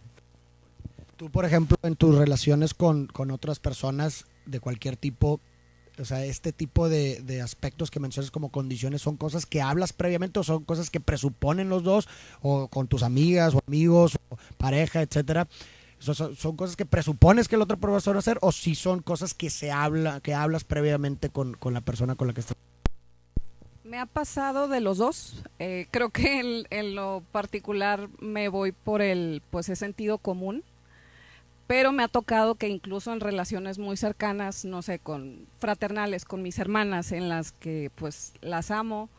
Tú, por ejemplo, en tus relaciones con otras personas de cualquier tipo, o sea, este tipo de aspectos que mencionas como condiciones, ¿son cosas que hablas previamente o son cosas que presuponen los dos, o con tus amigas o amigos o pareja, etcétera? ¿Son cosas que presupones que la otra persona va a hacer, o si son cosas que que hablas previamente con la persona con la que estás? Me ha pasado de los dos. Creo que en lo particular me voy por el sentido común, pero me ha tocado que incluso en relaciones muy cercanas, no sé, con fraternales, con mis hermanas, en las que pues las amo,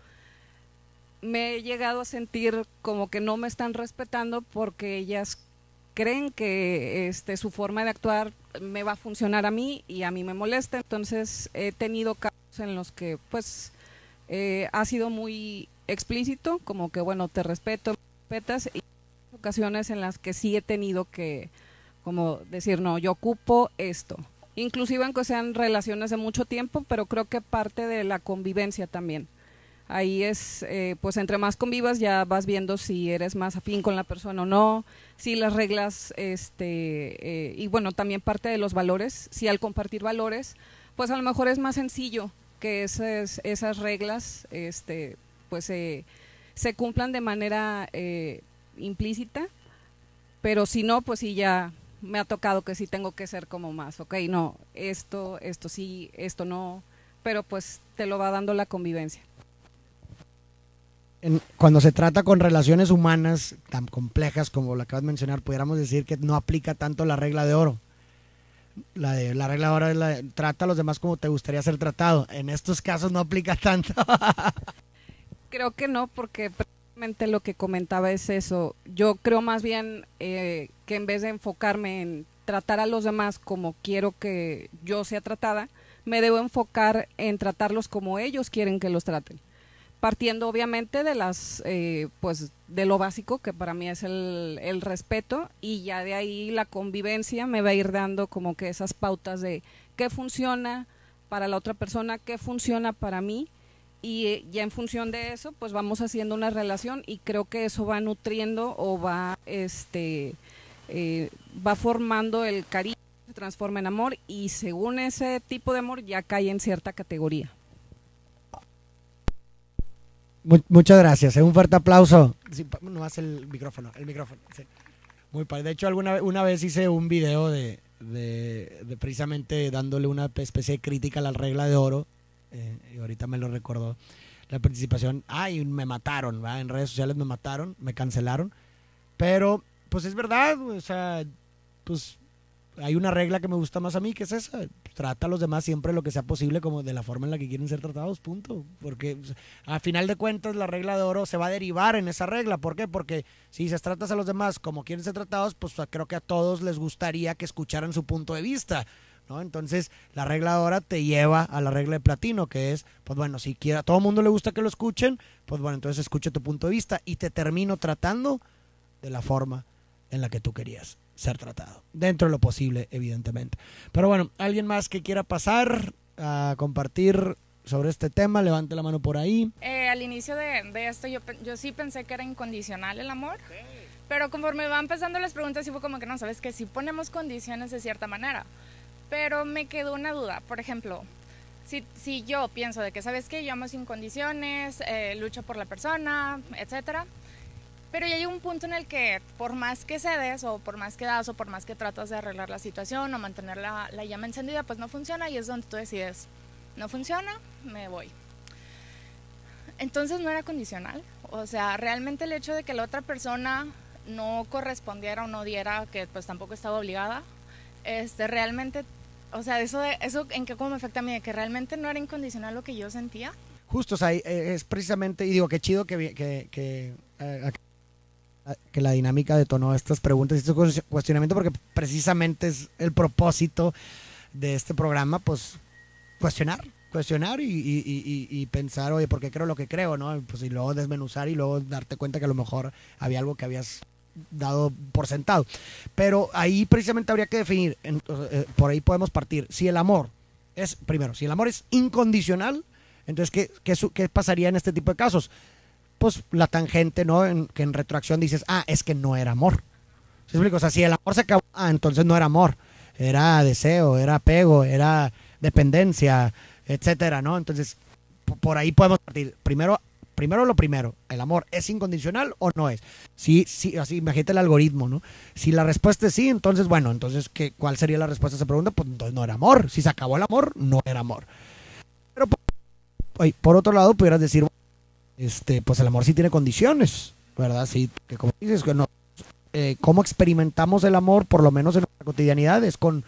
me he llegado a sentir como que no me están respetando porque ellas creen que su forma de actuar me va a funcionar a mí y a mí me molesta. Entonces he tenido casos en los que pues ha sido muy explícito, como que bueno, te respeto, me respetas, y hay ocasiones en las que sí he tenido que como decir, no, yo ocupo esto, inclusive aunque sean relaciones de mucho tiempo, pero creo que parte de la convivencia también. Ahí es, pues entre más convivas ya vas viendo si eres más afín con la persona o no, si las reglas, y bueno, también parte de los valores, si al compartir valores, pues a lo mejor es más sencillo que esas reglas, pues se cumplan de manera implícita, pero si no, pues sí ya me ha tocado que sí tengo que ser como más, ok, no, esto sí, esto no, pero pues te lo va dando la convivencia. Cuando se trata con relaciones humanas tan complejas como la acabas de mencionar, pudiéramos decir que no aplica tanto la regla de oro. La regla de oro es trata a los demás como te gustaría ser tratado. En estos casos no aplica tanto. Creo que no, porque precisamente lo que comentaba es eso. Yo creo más bien que en vez de enfocarme en tratar a los demás como quiero que yo sea tratada, me debo enfocar en tratarlos como ellos quieren que los traten. Partiendo obviamente de pues de lo básico, que para mí es el respeto, y ya de ahí la convivencia me va a ir dando como que esas pautas de qué funciona para la otra persona, qué funciona para mí, y ya en función de eso pues vamos haciendo una relación, y creo que eso va nutriendo o va va formando el cariño, se transforma en amor, y según ese tipo de amor ya cae en cierta categoría. Muchas gracias, un fuerte aplauso. Sí, no hace el micrófono. Sí. Muy padre. De hecho, una vez hice un video de precisamente dándole una especie de crítica a la regla de oro. Y ahorita me lo recordó la participación. Y me mataron, ¿va? En redes sociales me mataron, me cancelaron. Pero, pues es verdad, o sea, pues hay una regla que me gusta más a mí, que es esa. Trata a los demás siempre lo que sea posible como de la forma en la que quieren ser tratados, punto. Porque a final de cuentas la regla de oro se va a derivar en esa regla. ¿Por qué? Porque si dices tratas a los demás como quieren ser tratados, pues creo que a todos les gustaría que escucharan su punto de vista, ¿no? Entonces la regla de oro te lleva a la regla de platino, que es, pues bueno, si a todo el mundo le gusta que lo escuchen, pues bueno, entonces escucha tu punto de vista y te termino tratando de la forma en la que tú querías ser tratado, dentro de lo posible, evidentemente. Pero bueno, alguien más que quiera pasar a compartir sobre este tema, levante la mano por ahí. Al inicio de esto yo sí pensé que era incondicional el amor, pero conforme van pasando las preguntas sí fue como que no, sabes que sí ponemos condiciones de cierta manera, pero me quedó una duda. Por ejemplo, si yo pienso de que sabes que yo amo sin condiciones, lucho por la persona, etcétera, pero ya hay un punto en el que por más que cedes o por más que das o por más que tratas de arreglar la situación o mantener la llama encendida, pues no funciona, y es donde tú decides, no funciona, me voy. Entonces no era condicional, o sea, realmente el hecho de que la otra persona no correspondiera o no diera, que pues tampoco estaba obligada, realmente, o sea, eso en qué cómo me afecta a mí, de que realmente no era incondicional lo que yo sentía. Justo, o sea, es precisamente, y digo, qué chido que la dinámica detonó estas preguntas y estos cuestionamientos, porque precisamente es el propósito de este programa, pues cuestionar y pensar, oye, ¿por qué creo lo que creo? ¿No? Pues, y luego desmenuzar y luego darte cuenta que a lo mejor había algo que habías dado por sentado. Pero ahí precisamente habría que definir, por ahí podemos partir, si el amor es incondicional, entonces ¿qué pasaría en este tipo de casos? Pues la tangente, ¿no? Que en retroacción dices, es que no era amor. ¿Sí explico? O sea, si el amor se acabó, entonces no era amor. Era deseo, era apego, era dependencia, etcétera, ¿no? Entonces, por ahí podemos partir. Primero lo primero, ¿el amor es incondicional o no es? Sí, así imagínate el algoritmo, ¿no? Si la respuesta es sí, entonces, bueno, entonces, ¿cuál sería la respuesta a esa pregunta? Pues entonces no era amor. Si se acabó el amor, no era amor. Pero, por otro lado, pudieras decir, pues el amor sí tiene condiciones, ¿verdad? Sí, que como dices, que no, cómo experimentamos el amor, por lo menos en nuestra cotidianidad, es con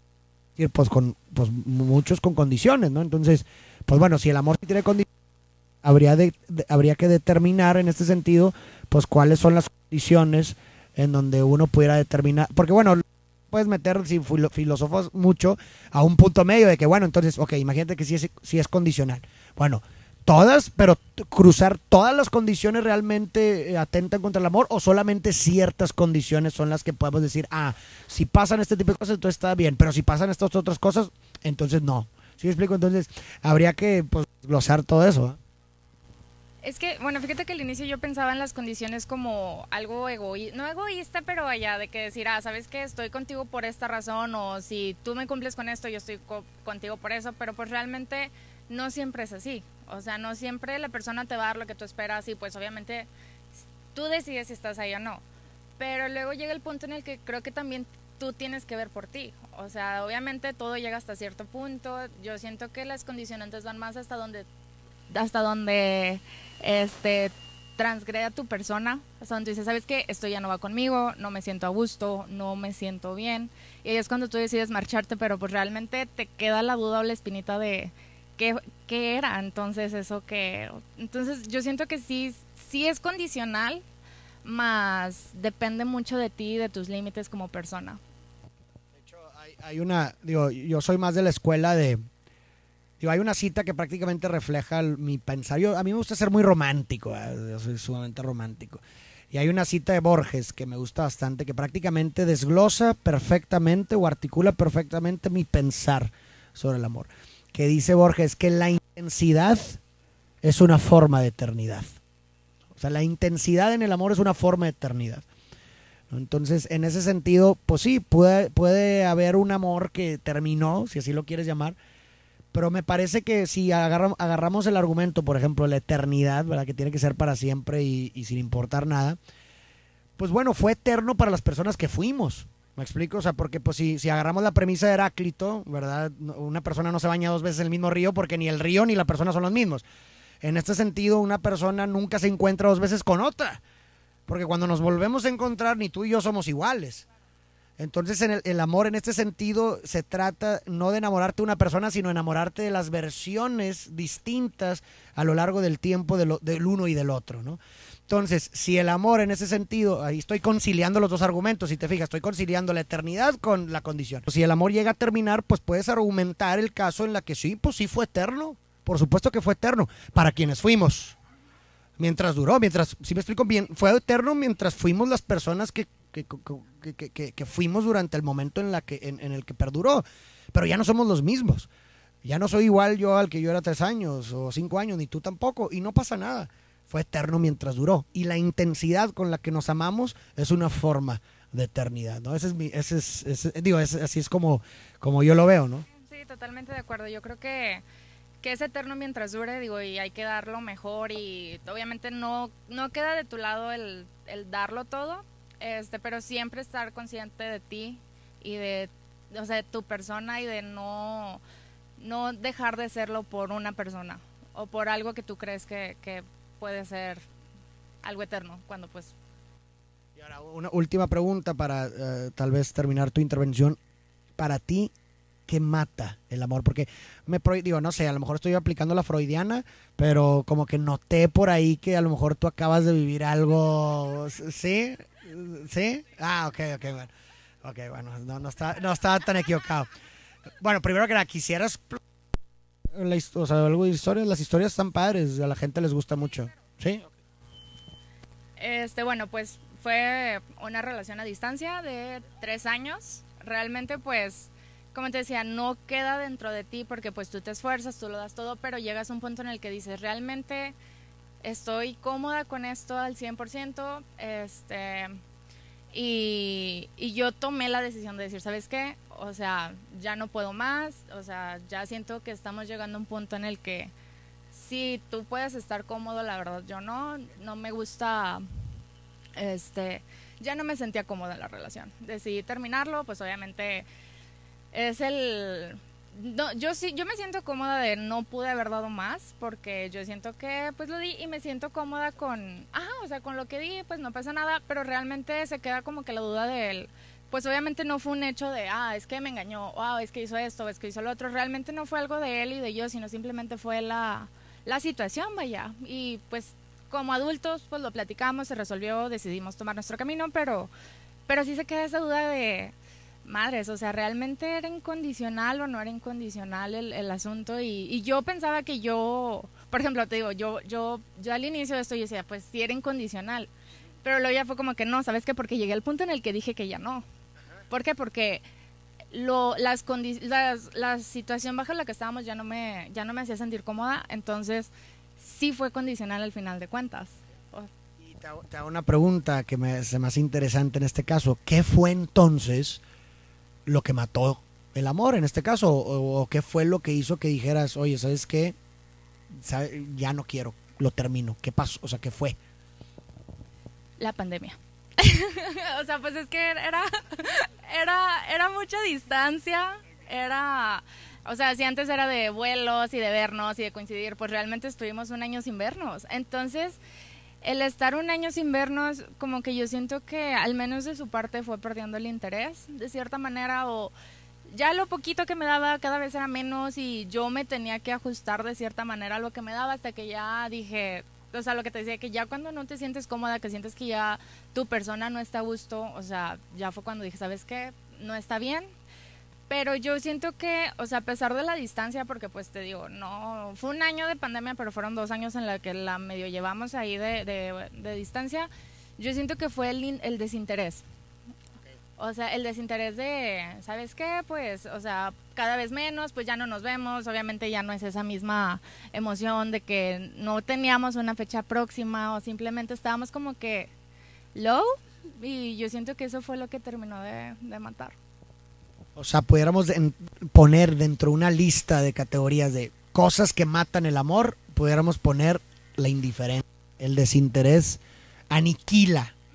muchos con condiciones, ¿no? Entonces, pues bueno, si el amor sí tiene condiciones, habría que determinar en este sentido, pues cuáles son las condiciones en donde uno pudiera determinar, porque bueno, puedes meter, si filosofas mucho, a un punto medio de que, bueno, entonces, ok, imagínate que sí es condicional. Bueno, todas, pero cruzar todas las condiciones realmente atentan contra el amor, o solamente ciertas condiciones son las que podemos decir, si pasan este tipo de cosas, entonces está bien, pero si pasan estas otras cosas, entonces no. ¿Sí me explico? Entonces habría que glosar todo eso, ¿eh? Es que, bueno, fíjate que al inicio yo pensaba en las condiciones como algo no egoísta, pero allá de que decir, ¿sabes qué? Estoy contigo por esta razón, o si tú me cumples con esto, yo estoy contigo por eso, pero pues realmente no siempre es así. O sea, no siempre la persona te va a dar lo que tú esperas y pues obviamente tú decides si estás ahí o no. Pero luego llega el punto en el que creo que también tú tienes que ver por ti. O sea, obviamente todo llega hasta cierto punto. Yo siento que las condicionantes van más hasta donde transgreda tu persona, hasta donde dices, ¿sabes qué? Esto ya no va conmigo, no me siento a gusto, no me siento bien. Y ahí es cuando tú decides marcharte, pero pues realmente te queda la duda o la espinita de ¿qué era? Entonces yo siento que sí es condicional, más depende mucho de ti y de tus límites como persona. De hecho, yo soy más de la escuela de, hay una cita que prácticamente refleja mi pensar. A mí me gusta ser muy romántico, yo soy sumamente romántico. Y hay una cita de Borges que me gusta bastante, que prácticamente desglosa perfectamente o articula perfectamente mi pensar sobre el amor. Que dice Borges que la intensidad es una forma de eternidad. O sea, la intensidad en el amor es una forma de eternidad, ¿no? Entonces, en ese sentido, pues sí, puede haber un amor que terminó, si así lo quieres llamar, pero me parece que si agarramos el argumento, por ejemplo, la eternidad, ¿verdad? Que tiene que ser para siempre y sin importar nada, pues bueno, fue eterno para las personas que fuimos. ¿Me explico? O sea, porque pues si agarramos la premisa de Heráclito, ¿verdad? Una persona no se baña 2 veces en el mismo río porque ni el río ni la persona son los mismos. En este sentido, una persona nunca se encuentra 2 veces con otra. Porque cuando nos volvemos a encontrar, ni tú y yo somos iguales. Entonces, el amor en este sentido se trata no de enamorarte de una persona, sino enamorarte de las versiones distintas a lo largo del tiempo del uno y del otro, ¿no? Entonces, si el amor en ese sentido, ahí estoy conciliando los dos argumentos, si te fijas, estoy conciliando la eternidad con la condición. Si el amor llega a terminar, pues puedes argumentar el caso en la que sí, pues sí fue eterno. Por supuesto que fue eterno, para quienes fuimos. Mientras duró, si me explico bien, fue eterno mientras fuimos las personas que fuimos durante el momento en el que perduró, pero ya no somos los mismos. Ya no soy igual yo al que yo era 3 años o 5 años, ni tú tampoco, y no pasa nada. Fue eterno mientras duró, y la intensidad con la que nos amamos es una forma de eternidad, ¿no? Así es como yo lo veo, ¿no? Sí, totalmente de acuerdo. Yo creo que es eterno mientras dure, digo, y hay que darlo mejor, y obviamente no queda de tu lado el darlo todo, pero siempre estar consciente de ti y de tu persona, y de no dejar de serlo por una persona o por algo que tú crees que puede ser algo eterno, cuando pues... Y ahora una última pregunta para tal vez terminar tu intervención. Para ti, ¿qué mata el amor? Porque no sé, a lo mejor estoy aplicando la freudiana, pero como que noté por ahí que a lo mejor tú acabas de vivir algo, ¿sí? ¿Sí? Ah, ok, bueno. Ok, bueno, no estaba tan equivocado. Bueno, primero que nada, quisieras algo de historias. Las historias están padres, a la gente les gusta mucho. ¿Sí? Bueno, pues fue una relación a distancia de 3 años. Realmente, pues, como te decía, no queda dentro de ti porque pues tú te esfuerzas, tú lo das todo, pero llegas a un punto en el que dices, realmente estoy cómoda con esto al 100%, y yo tomé la decisión de decir, ¿sabes qué? O sea, ya no puedo más, o sea, ya siento que estamos llegando a un punto en el que sí, tú puedes estar cómodo, la verdad, yo no me gusta, ya no me sentía cómoda en la relación. Decidí terminarlo, pues obviamente yo me siento cómoda de no pude haber dado más, porque yo siento que pues lo di y me siento cómoda con lo que di, pues no pasa nada, pero realmente se queda como que la duda de él. Pues obviamente no fue un hecho de, es que me engañó, es que hizo esto, es que hizo lo otro. Realmente no fue algo de él y de yo, sino simplemente fue la situación, vaya. Y pues como adultos, pues lo platicamos, se resolvió, decidimos tomar nuestro camino, pero sí se queda esa duda de, madres, o sea, ¿realmente era incondicional o no era incondicional el asunto? Y yo pensaba que por ejemplo, te digo, yo al inicio de esto yo decía, pues sí era incondicional. Pero luego ya fue como que no, ¿sabes qué? Porque llegué al punto en el que dije que ya no. ¿Por qué? Porque la situación bajo la que estábamos ya no me hacía sentir cómoda, entonces sí fue condicional al final de cuentas. Y te hago una pregunta que se me hace interesante en este caso. ¿Qué fue entonces lo que mató el amor en este caso? ¿O qué fue lo que hizo que dijeras, oye, ¿sabes qué? Ya no quiero, lo termino. ¿Qué pasó? O sea, ¿qué fue? La pandemia. O sea, pues es que era mucha distancia, o sea, si antes era de vuelos y de vernos y de coincidir, pues realmente estuvimos 1 año sin vernos. Entonces, el estar 1 año sin vernos, como que yo siento que al menos de su parte fue perdiendo el interés, de cierta manera, o ya lo poquito que me daba cada vez era menos y yo me tenía que ajustar de cierta manera a lo que me daba, hasta que ya dije... O sea, lo que te decía, que ya cuando no te sientes cómoda, que sientes que ya tu persona no está a gusto, o sea, ya fue cuando dije, ¿sabes qué? No está bien. Pero yo siento que, o sea, a pesar de la distancia, porque pues te digo, no, fue 1 año de pandemia, pero fueron 2 años en la que la medio llevamos ahí de distancia, yo siento que fue el desinterés. O sea, el desinterés de, ¿sabes qué? Pues, o sea, cada vez menos, pues ya no nos vemos, obviamente ya no es esa misma emoción de que no teníamos una fecha próxima o simplemente estábamos como que low, y yo siento que eso fue lo que terminó de matar. O sea, pudiéramos poner dentro de una lista de categorías de cosas que matan el amor, pudiéramos poner la indiferencia, el desinterés, aniquila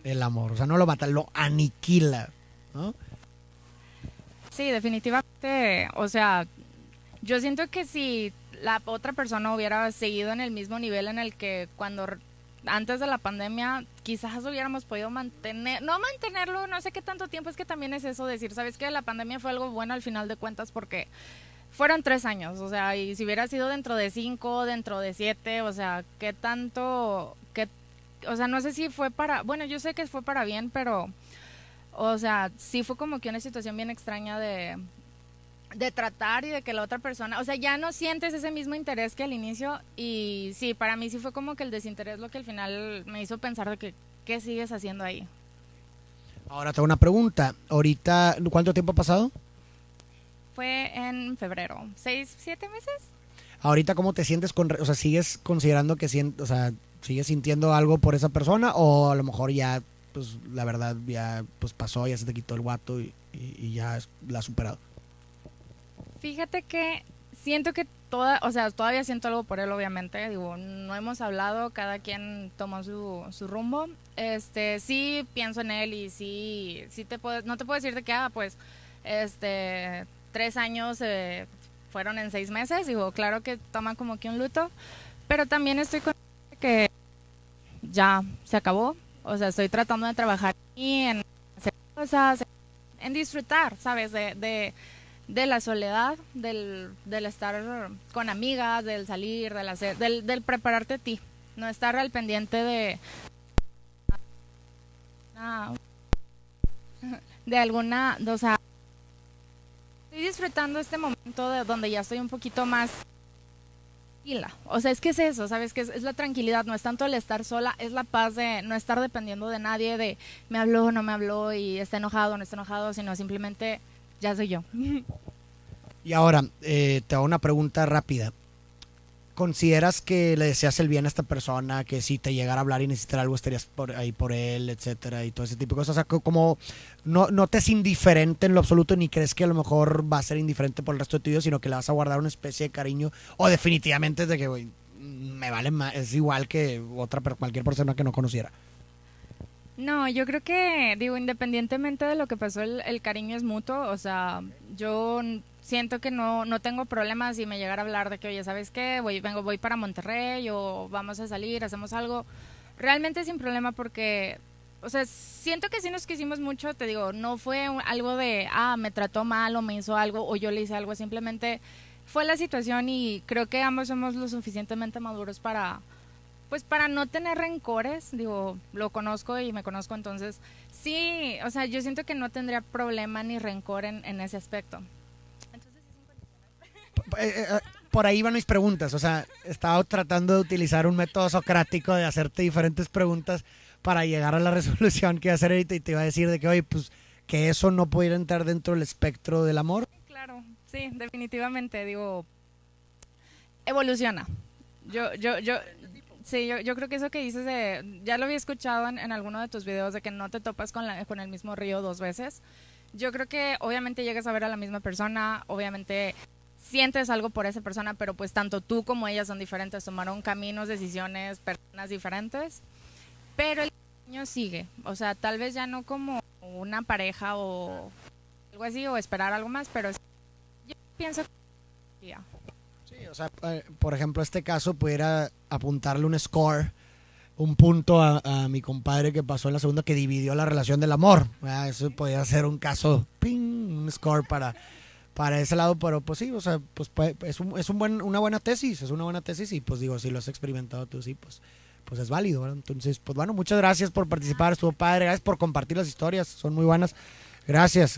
el amor. O sea, no lo mata, lo aniquila, ¿no? Sí, definitivamente, o sea, yo siento que si la otra persona hubiera seguido en el mismo nivel en el que antes de la pandemia, quizás hubiéramos podido no mantenerlo, no sé qué tanto tiempo, es que también es eso decir, ¿sabes qué? La pandemia fue algo bueno al final de cuentas porque fueron 3 años, o sea, y si hubiera sido dentro de 5, dentro de 7, o sea, qué tanto, o sea, no sé si fue bueno, yo sé que fue para bien, pero, o sea, sí fue como que una situación bien extraña de tratar y de que la otra persona, o sea, ya no sientes ese mismo interés que al inicio y sí, para mí sí fue como que el desinterés lo que al final me hizo pensar de que, ¿qué sigues haciendo ahí? Ahora tengo una pregunta. Ahorita, ¿cuánto tiempo ha pasado? Fue en febrero, 6, 7 meses. Ahorita, ¿cómo te sientes o sea, sigues considerando que o sea, sigues sintiendo algo por esa persona o a lo mejor ya, pues, la verdad, ya, pues, pasó, ya se te quitó el guato y ya la has superado? Fíjate que siento que o sea, todavía siento algo por él, obviamente. Digo, no hemos hablado, cada quien tomó su rumbo. Sí pienso en él y sí no te puedo decir de que, pues, 3 años fueron en 6 meses. Digo, claro que toma como que un luto, pero también estoy con que ya se acabó. O sea, estoy tratando de trabajar y en hacer cosas, en disfrutar, ¿sabes? De la soledad, del estar con amigas, del salir, del prepararte a ti, no estar al pendiente de alguna, o sea, estoy disfrutando este momento de donde ya estoy un poquito más tranquila. O sea, es que es eso, ¿sabes? Que es la tranquilidad, no es tanto el estar sola, es la paz de no estar dependiendo de nadie, de me habló, no me habló y está enojado, no está enojado, sino simplemente ya soy yo. Y ahora, te hago una pregunta rápida. ¿Consideras que le deseas el bien a esta persona, que si te llegara a hablar y necesitara algo estarías ahí por él, etcétera, y todo ese tipo de cosas? O sea, como no te es indiferente en lo absoluto, ni crees que a lo mejor va a ser indiferente por el resto de tu vida, sino que le vas a guardar una especie de cariño, o definitivamente es de que, güey, me vale más, es igual que cualquier persona que no conociera. No, yo creo que, digo, independientemente de lo que pasó, el cariño es mutuo. O sea, yo siento que no tengo problemas si me llegara a hablar de que, oye, ¿sabes qué? Voy para Monterrey o vamos a salir, hacemos algo. Realmente sin problema porque, o sea, siento que sí nos quisimos mucho, te digo, no fue algo de, me trató mal o me hizo algo o yo le hice algo, simplemente fue la situación y creo que ambos somos lo suficientemente maduros para no tener rencores. Digo, lo conozco y me conozco, entonces sí, o sea, yo siento que no tendría problema ni rencor en ese aspecto. Entonces es incondicional. Por ahí van mis preguntas, o sea, estaba tratando de utilizar un método socrático de hacerte diferentes preguntas para llegar a la resolución que iba a hacer ahorita y te iba a decir de que, oye, pues, que eso no pudiera entrar dentro del espectro del amor. Claro, sí, definitivamente, digo, evoluciona. Sí, yo creo que eso que dices ya lo había escuchado en alguno de tus videos de que no te topas con el mismo río 2 veces. Yo creo que obviamente llegas a ver a la misma persona, obviamente sientes algo por esa persona, pero pues tanto tú como ella son diferentes, tomaron caminos, decisiones, personas diferentes, pero el cariño sigue. O sea, tal vez ya no como una pareja o algo así, o esperar algo más, pero yo pienso que ya. Sí, o sea, por ejemplo, este caso pudiera apuntarle un score, un punto a mi compadre que pasó en la segunda, que dividió la relación del amor. Eso podría ser un caso, un score para ese lado, pero pues sí, o sea, pues una buena tesis, y pues digo, si lo has experimentado tú, sí, pues es válido, ¿verdad? Entonces, pues bueno, muchas gracias por participar, estuvo padre, gracias por compartir las historias, son muy buenas. Gracias.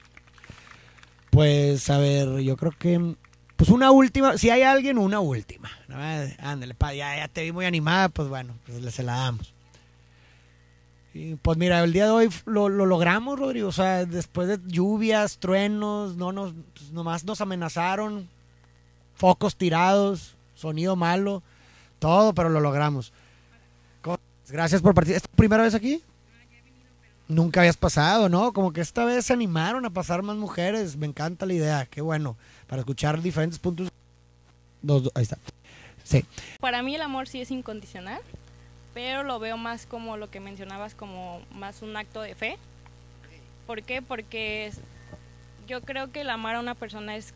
Pues a ver, yo creo que pues una última, si hay alguien, una última. Ándale, ya te vi muy animada, pues bueno, pues se la damos. Y pues mira, el día de hoy lo logramos, Rodrigo. O sea, después de lluvias, truenos, pues nomás nos amenazaron, focos tirados, sonido malo, todo, pero lo logramos. Gracias por participar. ¿Es tu primera vez aquí? Nunca habías pasado, ¿no? Como que esta vez se animaron a pasar más mujeres. Me encanta la idea, qué bueno. Para escuchar diferentes puntos. Ahí está. Sí. Para mí el amor sí es incondicional, pero lo veo más como lo que mencionabas, como más un acto de fe. ¿Por qué? Porque yo creo que el amar a una persona es,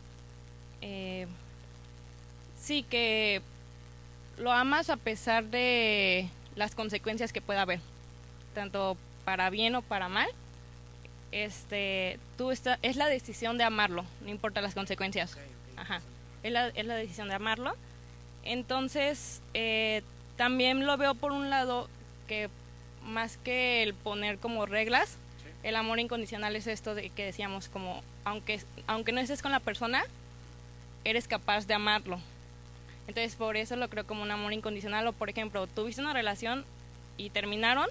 sí, que lo amas a pesar de las consecuencias que pueda haber, tanto para bien o para mal. Es la decisión de amarlo, no importa las consecuencias. Ajá, es la decisión de amarlo. Entonces, también lo veo por un lado que más que el poner como reglas, el amor incondicional es esto de que decíamos, como aunque no estés con la persona, eres capaz de amarlo. Entonces, por eso lo creo como un amor incondicional. O por ejemplo, tuviste una relación y terminaron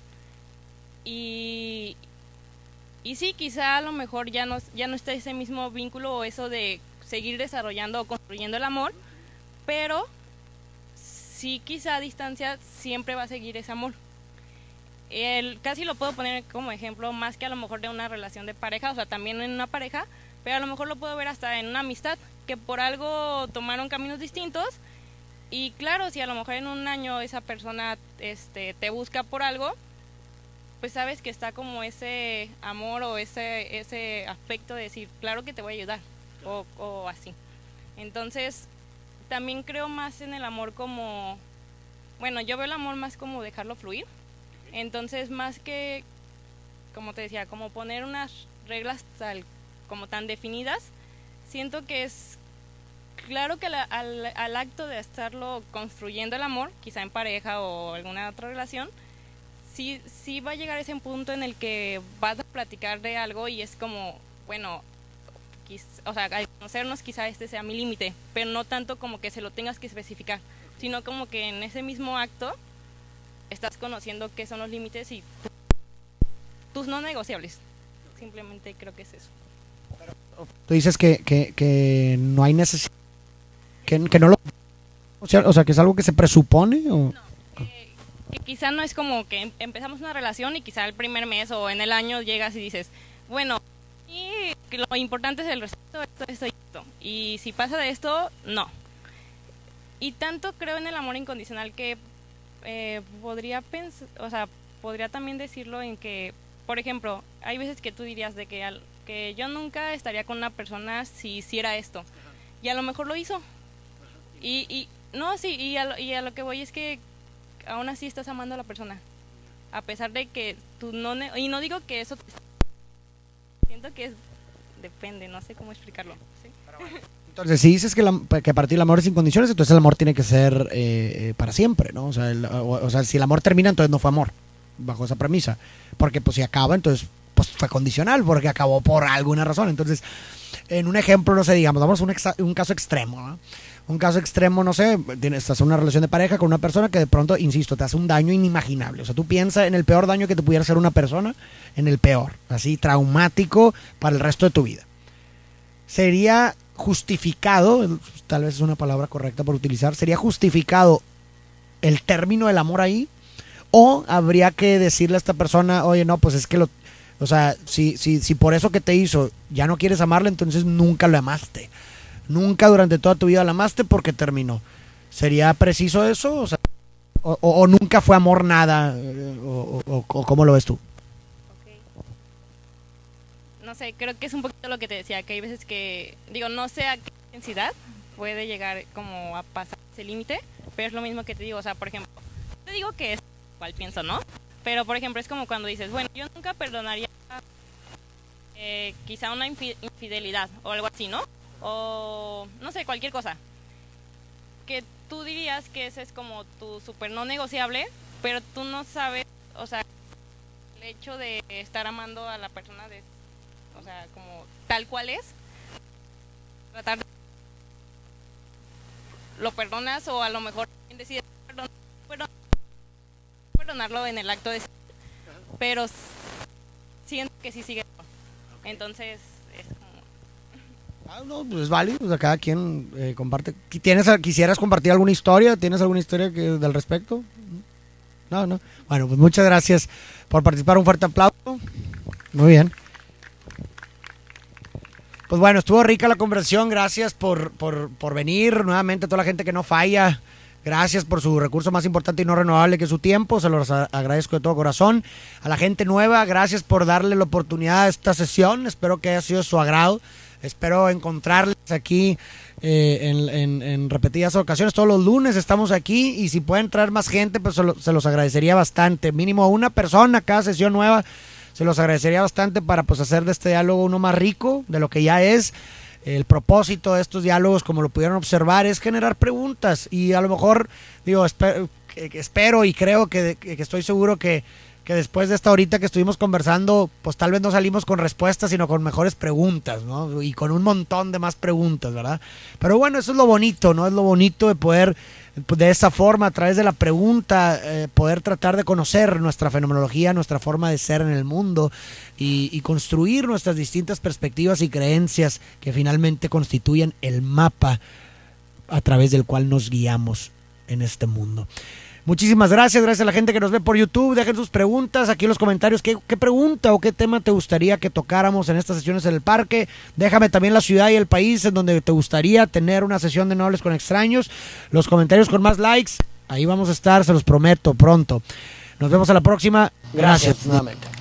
y sí, quizá a lo mejor ya no está ese mismo vínculo o eso de seguir desarrollando o construyendo el amor, pero sí, quizá a distancia siempre va a seguir ese amor. Casi lo puedo poner como ejemplo más que a lo mejor de una relación de pareja, o sea, también en una pareja, pero a lo mejor lo puedo ver hasta en una amistad, que por algo tomaron caminos distintos. Y claro, si a lo mejor en un año esa persona te busca por algo, pues sabes que está como ese amor o ese aspecto de decir, claro que te voy a ayudar, o así. Entonces, también creo más en el amor como, bueno, yo veo el amor más como dejarlo fluir. Entonces, más que, como te decía, como poner unas reglas como tan definidas, siento que es claro que al acto de estarlo construyendo el amor, quizá en pareja o alguna otra relación, sí va a llegar ese punto en el que vas a platicar de algo y es como, bueno, o sea, al conocernos quizá este sea mi límite, pero no tanto como que se lo tengas que especificar, sino como que en ese mismo acto estás conociendo qué son los límites y tus no negociables. Simplemente creo que es eso. Tú dices que no hay necesidad, que no lo... O sea, que es algo que se presupone o... No, que quizá no es como que empezamos una relación y quizá el primer mes o en el año llegas y dices, bueno, y lo importante es el respeto, esto y esto. Y si pasa de esto, no. Y tanto creo en el amor incondicional que podría también decirlo en que, por ejemplo, hay veces que tú dirías de que yo nunca estaría con una persona si hiciera esto. Y a lo mejor lo hizo. Y a lo que voy es que aún así estás amando a la persona. A pesar de que tú no... Y no digo que eso... Siento que depende, no sé cómo explicarlo. ¿Sí? Entonces, si dices que a partir del amor es sin condiciones, entonces el amor tiene que ser para siempre, ¿no? O sea, si el amor termina, entonces no fue amor, bajo esa premisa. Porque pues si acaba, entonces pues fue condicional, porque acabó por alguna razón. Entonces, en un ejemplo, no sé, digamos, damos un caso extremo, ¿no? Un caso extremo, no sé, estás en una relación de pareja con una persona que de pronto, insisto, te hace un daño inimaginable. O sea, tú piensas en el peor daño que te pudiera hacer una persona, en el peor, así traumático para el resto de tu vida. Sería justificado, tal vez es una palabra correcta por utilizar, sería justificado el término del amor ahí, o habría que decirle a esta persona, oye, no, pues es que o sea, si por eso que te hizo ya no quieres amarle, entonces nunca lo amaste. Nunca durante toda tu vida la amaste porque terminó. ¿Sería preciso eso? O sea, o nunca fue amor nada, o ¿cómo lo ves tú? No sé, creo que es un poquito lo que te decía, que hay veces que, digo, no sé a qué intensidad puede llegar como a pasar ese límite, pero es lo mismo que te digo, o sea, por ejemplo, te digo que es igual pienso, ¿no? Pero, por ejemplo, es como cuando dices, bueno, yo nunca perdonaría quizá una infidelidad o algo así, ¿no? O, no sé, cualquier cosa. Que tú dirías que ese es como tu súper no negociable, pero tú no sabes, o sea, el hecho de estar amando a la persona o sea, como tal cual es, tratar de... lo perdonas o a lo mejor decides perdonarlo en el acto de... pero siento que sí sigue. Entonces es como... no, pues es válido, o sea, cada quien comparte. ¿Quisieras compartir alguna historia? ¿Tienes alguna historia del respecto? No. Bueno, pues muchas gracias por participar, un fuerte aplauso. Muy bien. Pues bueno, estuvo rica la conversación, gracias por venir, nuevamente a toda la gente que no falla, Gracias por su recurso más importante y no renovable, que es su tiempo. Se los agradezco de todo corazón. A la gente nueva, gracias por darle la oportunidad a esta sesión. Espero que haya sido de su agrado. Espero encontrarles aquí en repetidas ocasiones. Todos los lunes estamos aquí, y si pueden traer más gente, pues se los agradecería bastante. Mínimo una persona cada sesión nueva, se los agradecería bastante para pues hacer de este diálogo uno más rico de lo que ya es. El propósito de estos diálogos, como lo pudieron observar, es generar preguntas, y a lo mejor, digo, espero y creo que estoy seguro que después de esta horita que estuvimos conversando, pues tal vez no salimos con respuestas, sino con mejores preguntas, ¿no? Y con un montón de más preguntas, ¿verdad? Pero bueno, eso es lo bonito, ¿no? Es lo bonito de poder, de esa forma, a través de la pregunta, poder tratar de conocer nuestra fenomenología, nuestra forma de ser en el mundo, y construir nuestras distintas perspectivas y creencias que finalmente constituyen el mapa a través del cual nos guiamos en este mundo. Muchísimas gracias a la gente que nos ve por YouTube. Dejen sus preguntas aquí en los comentarios. ¿Qué pregunta o qué tema te gustaría que tocáramos en estas sesiones en el parque? Déjame también la ciudad y el país en donde te gustaría tener una sesión de No Hables con Extraños. Los comentarios con más likes, ahí vamos a estar, se los prometo, pronto. Nos vemos a la próxima. Gracias nuevamente.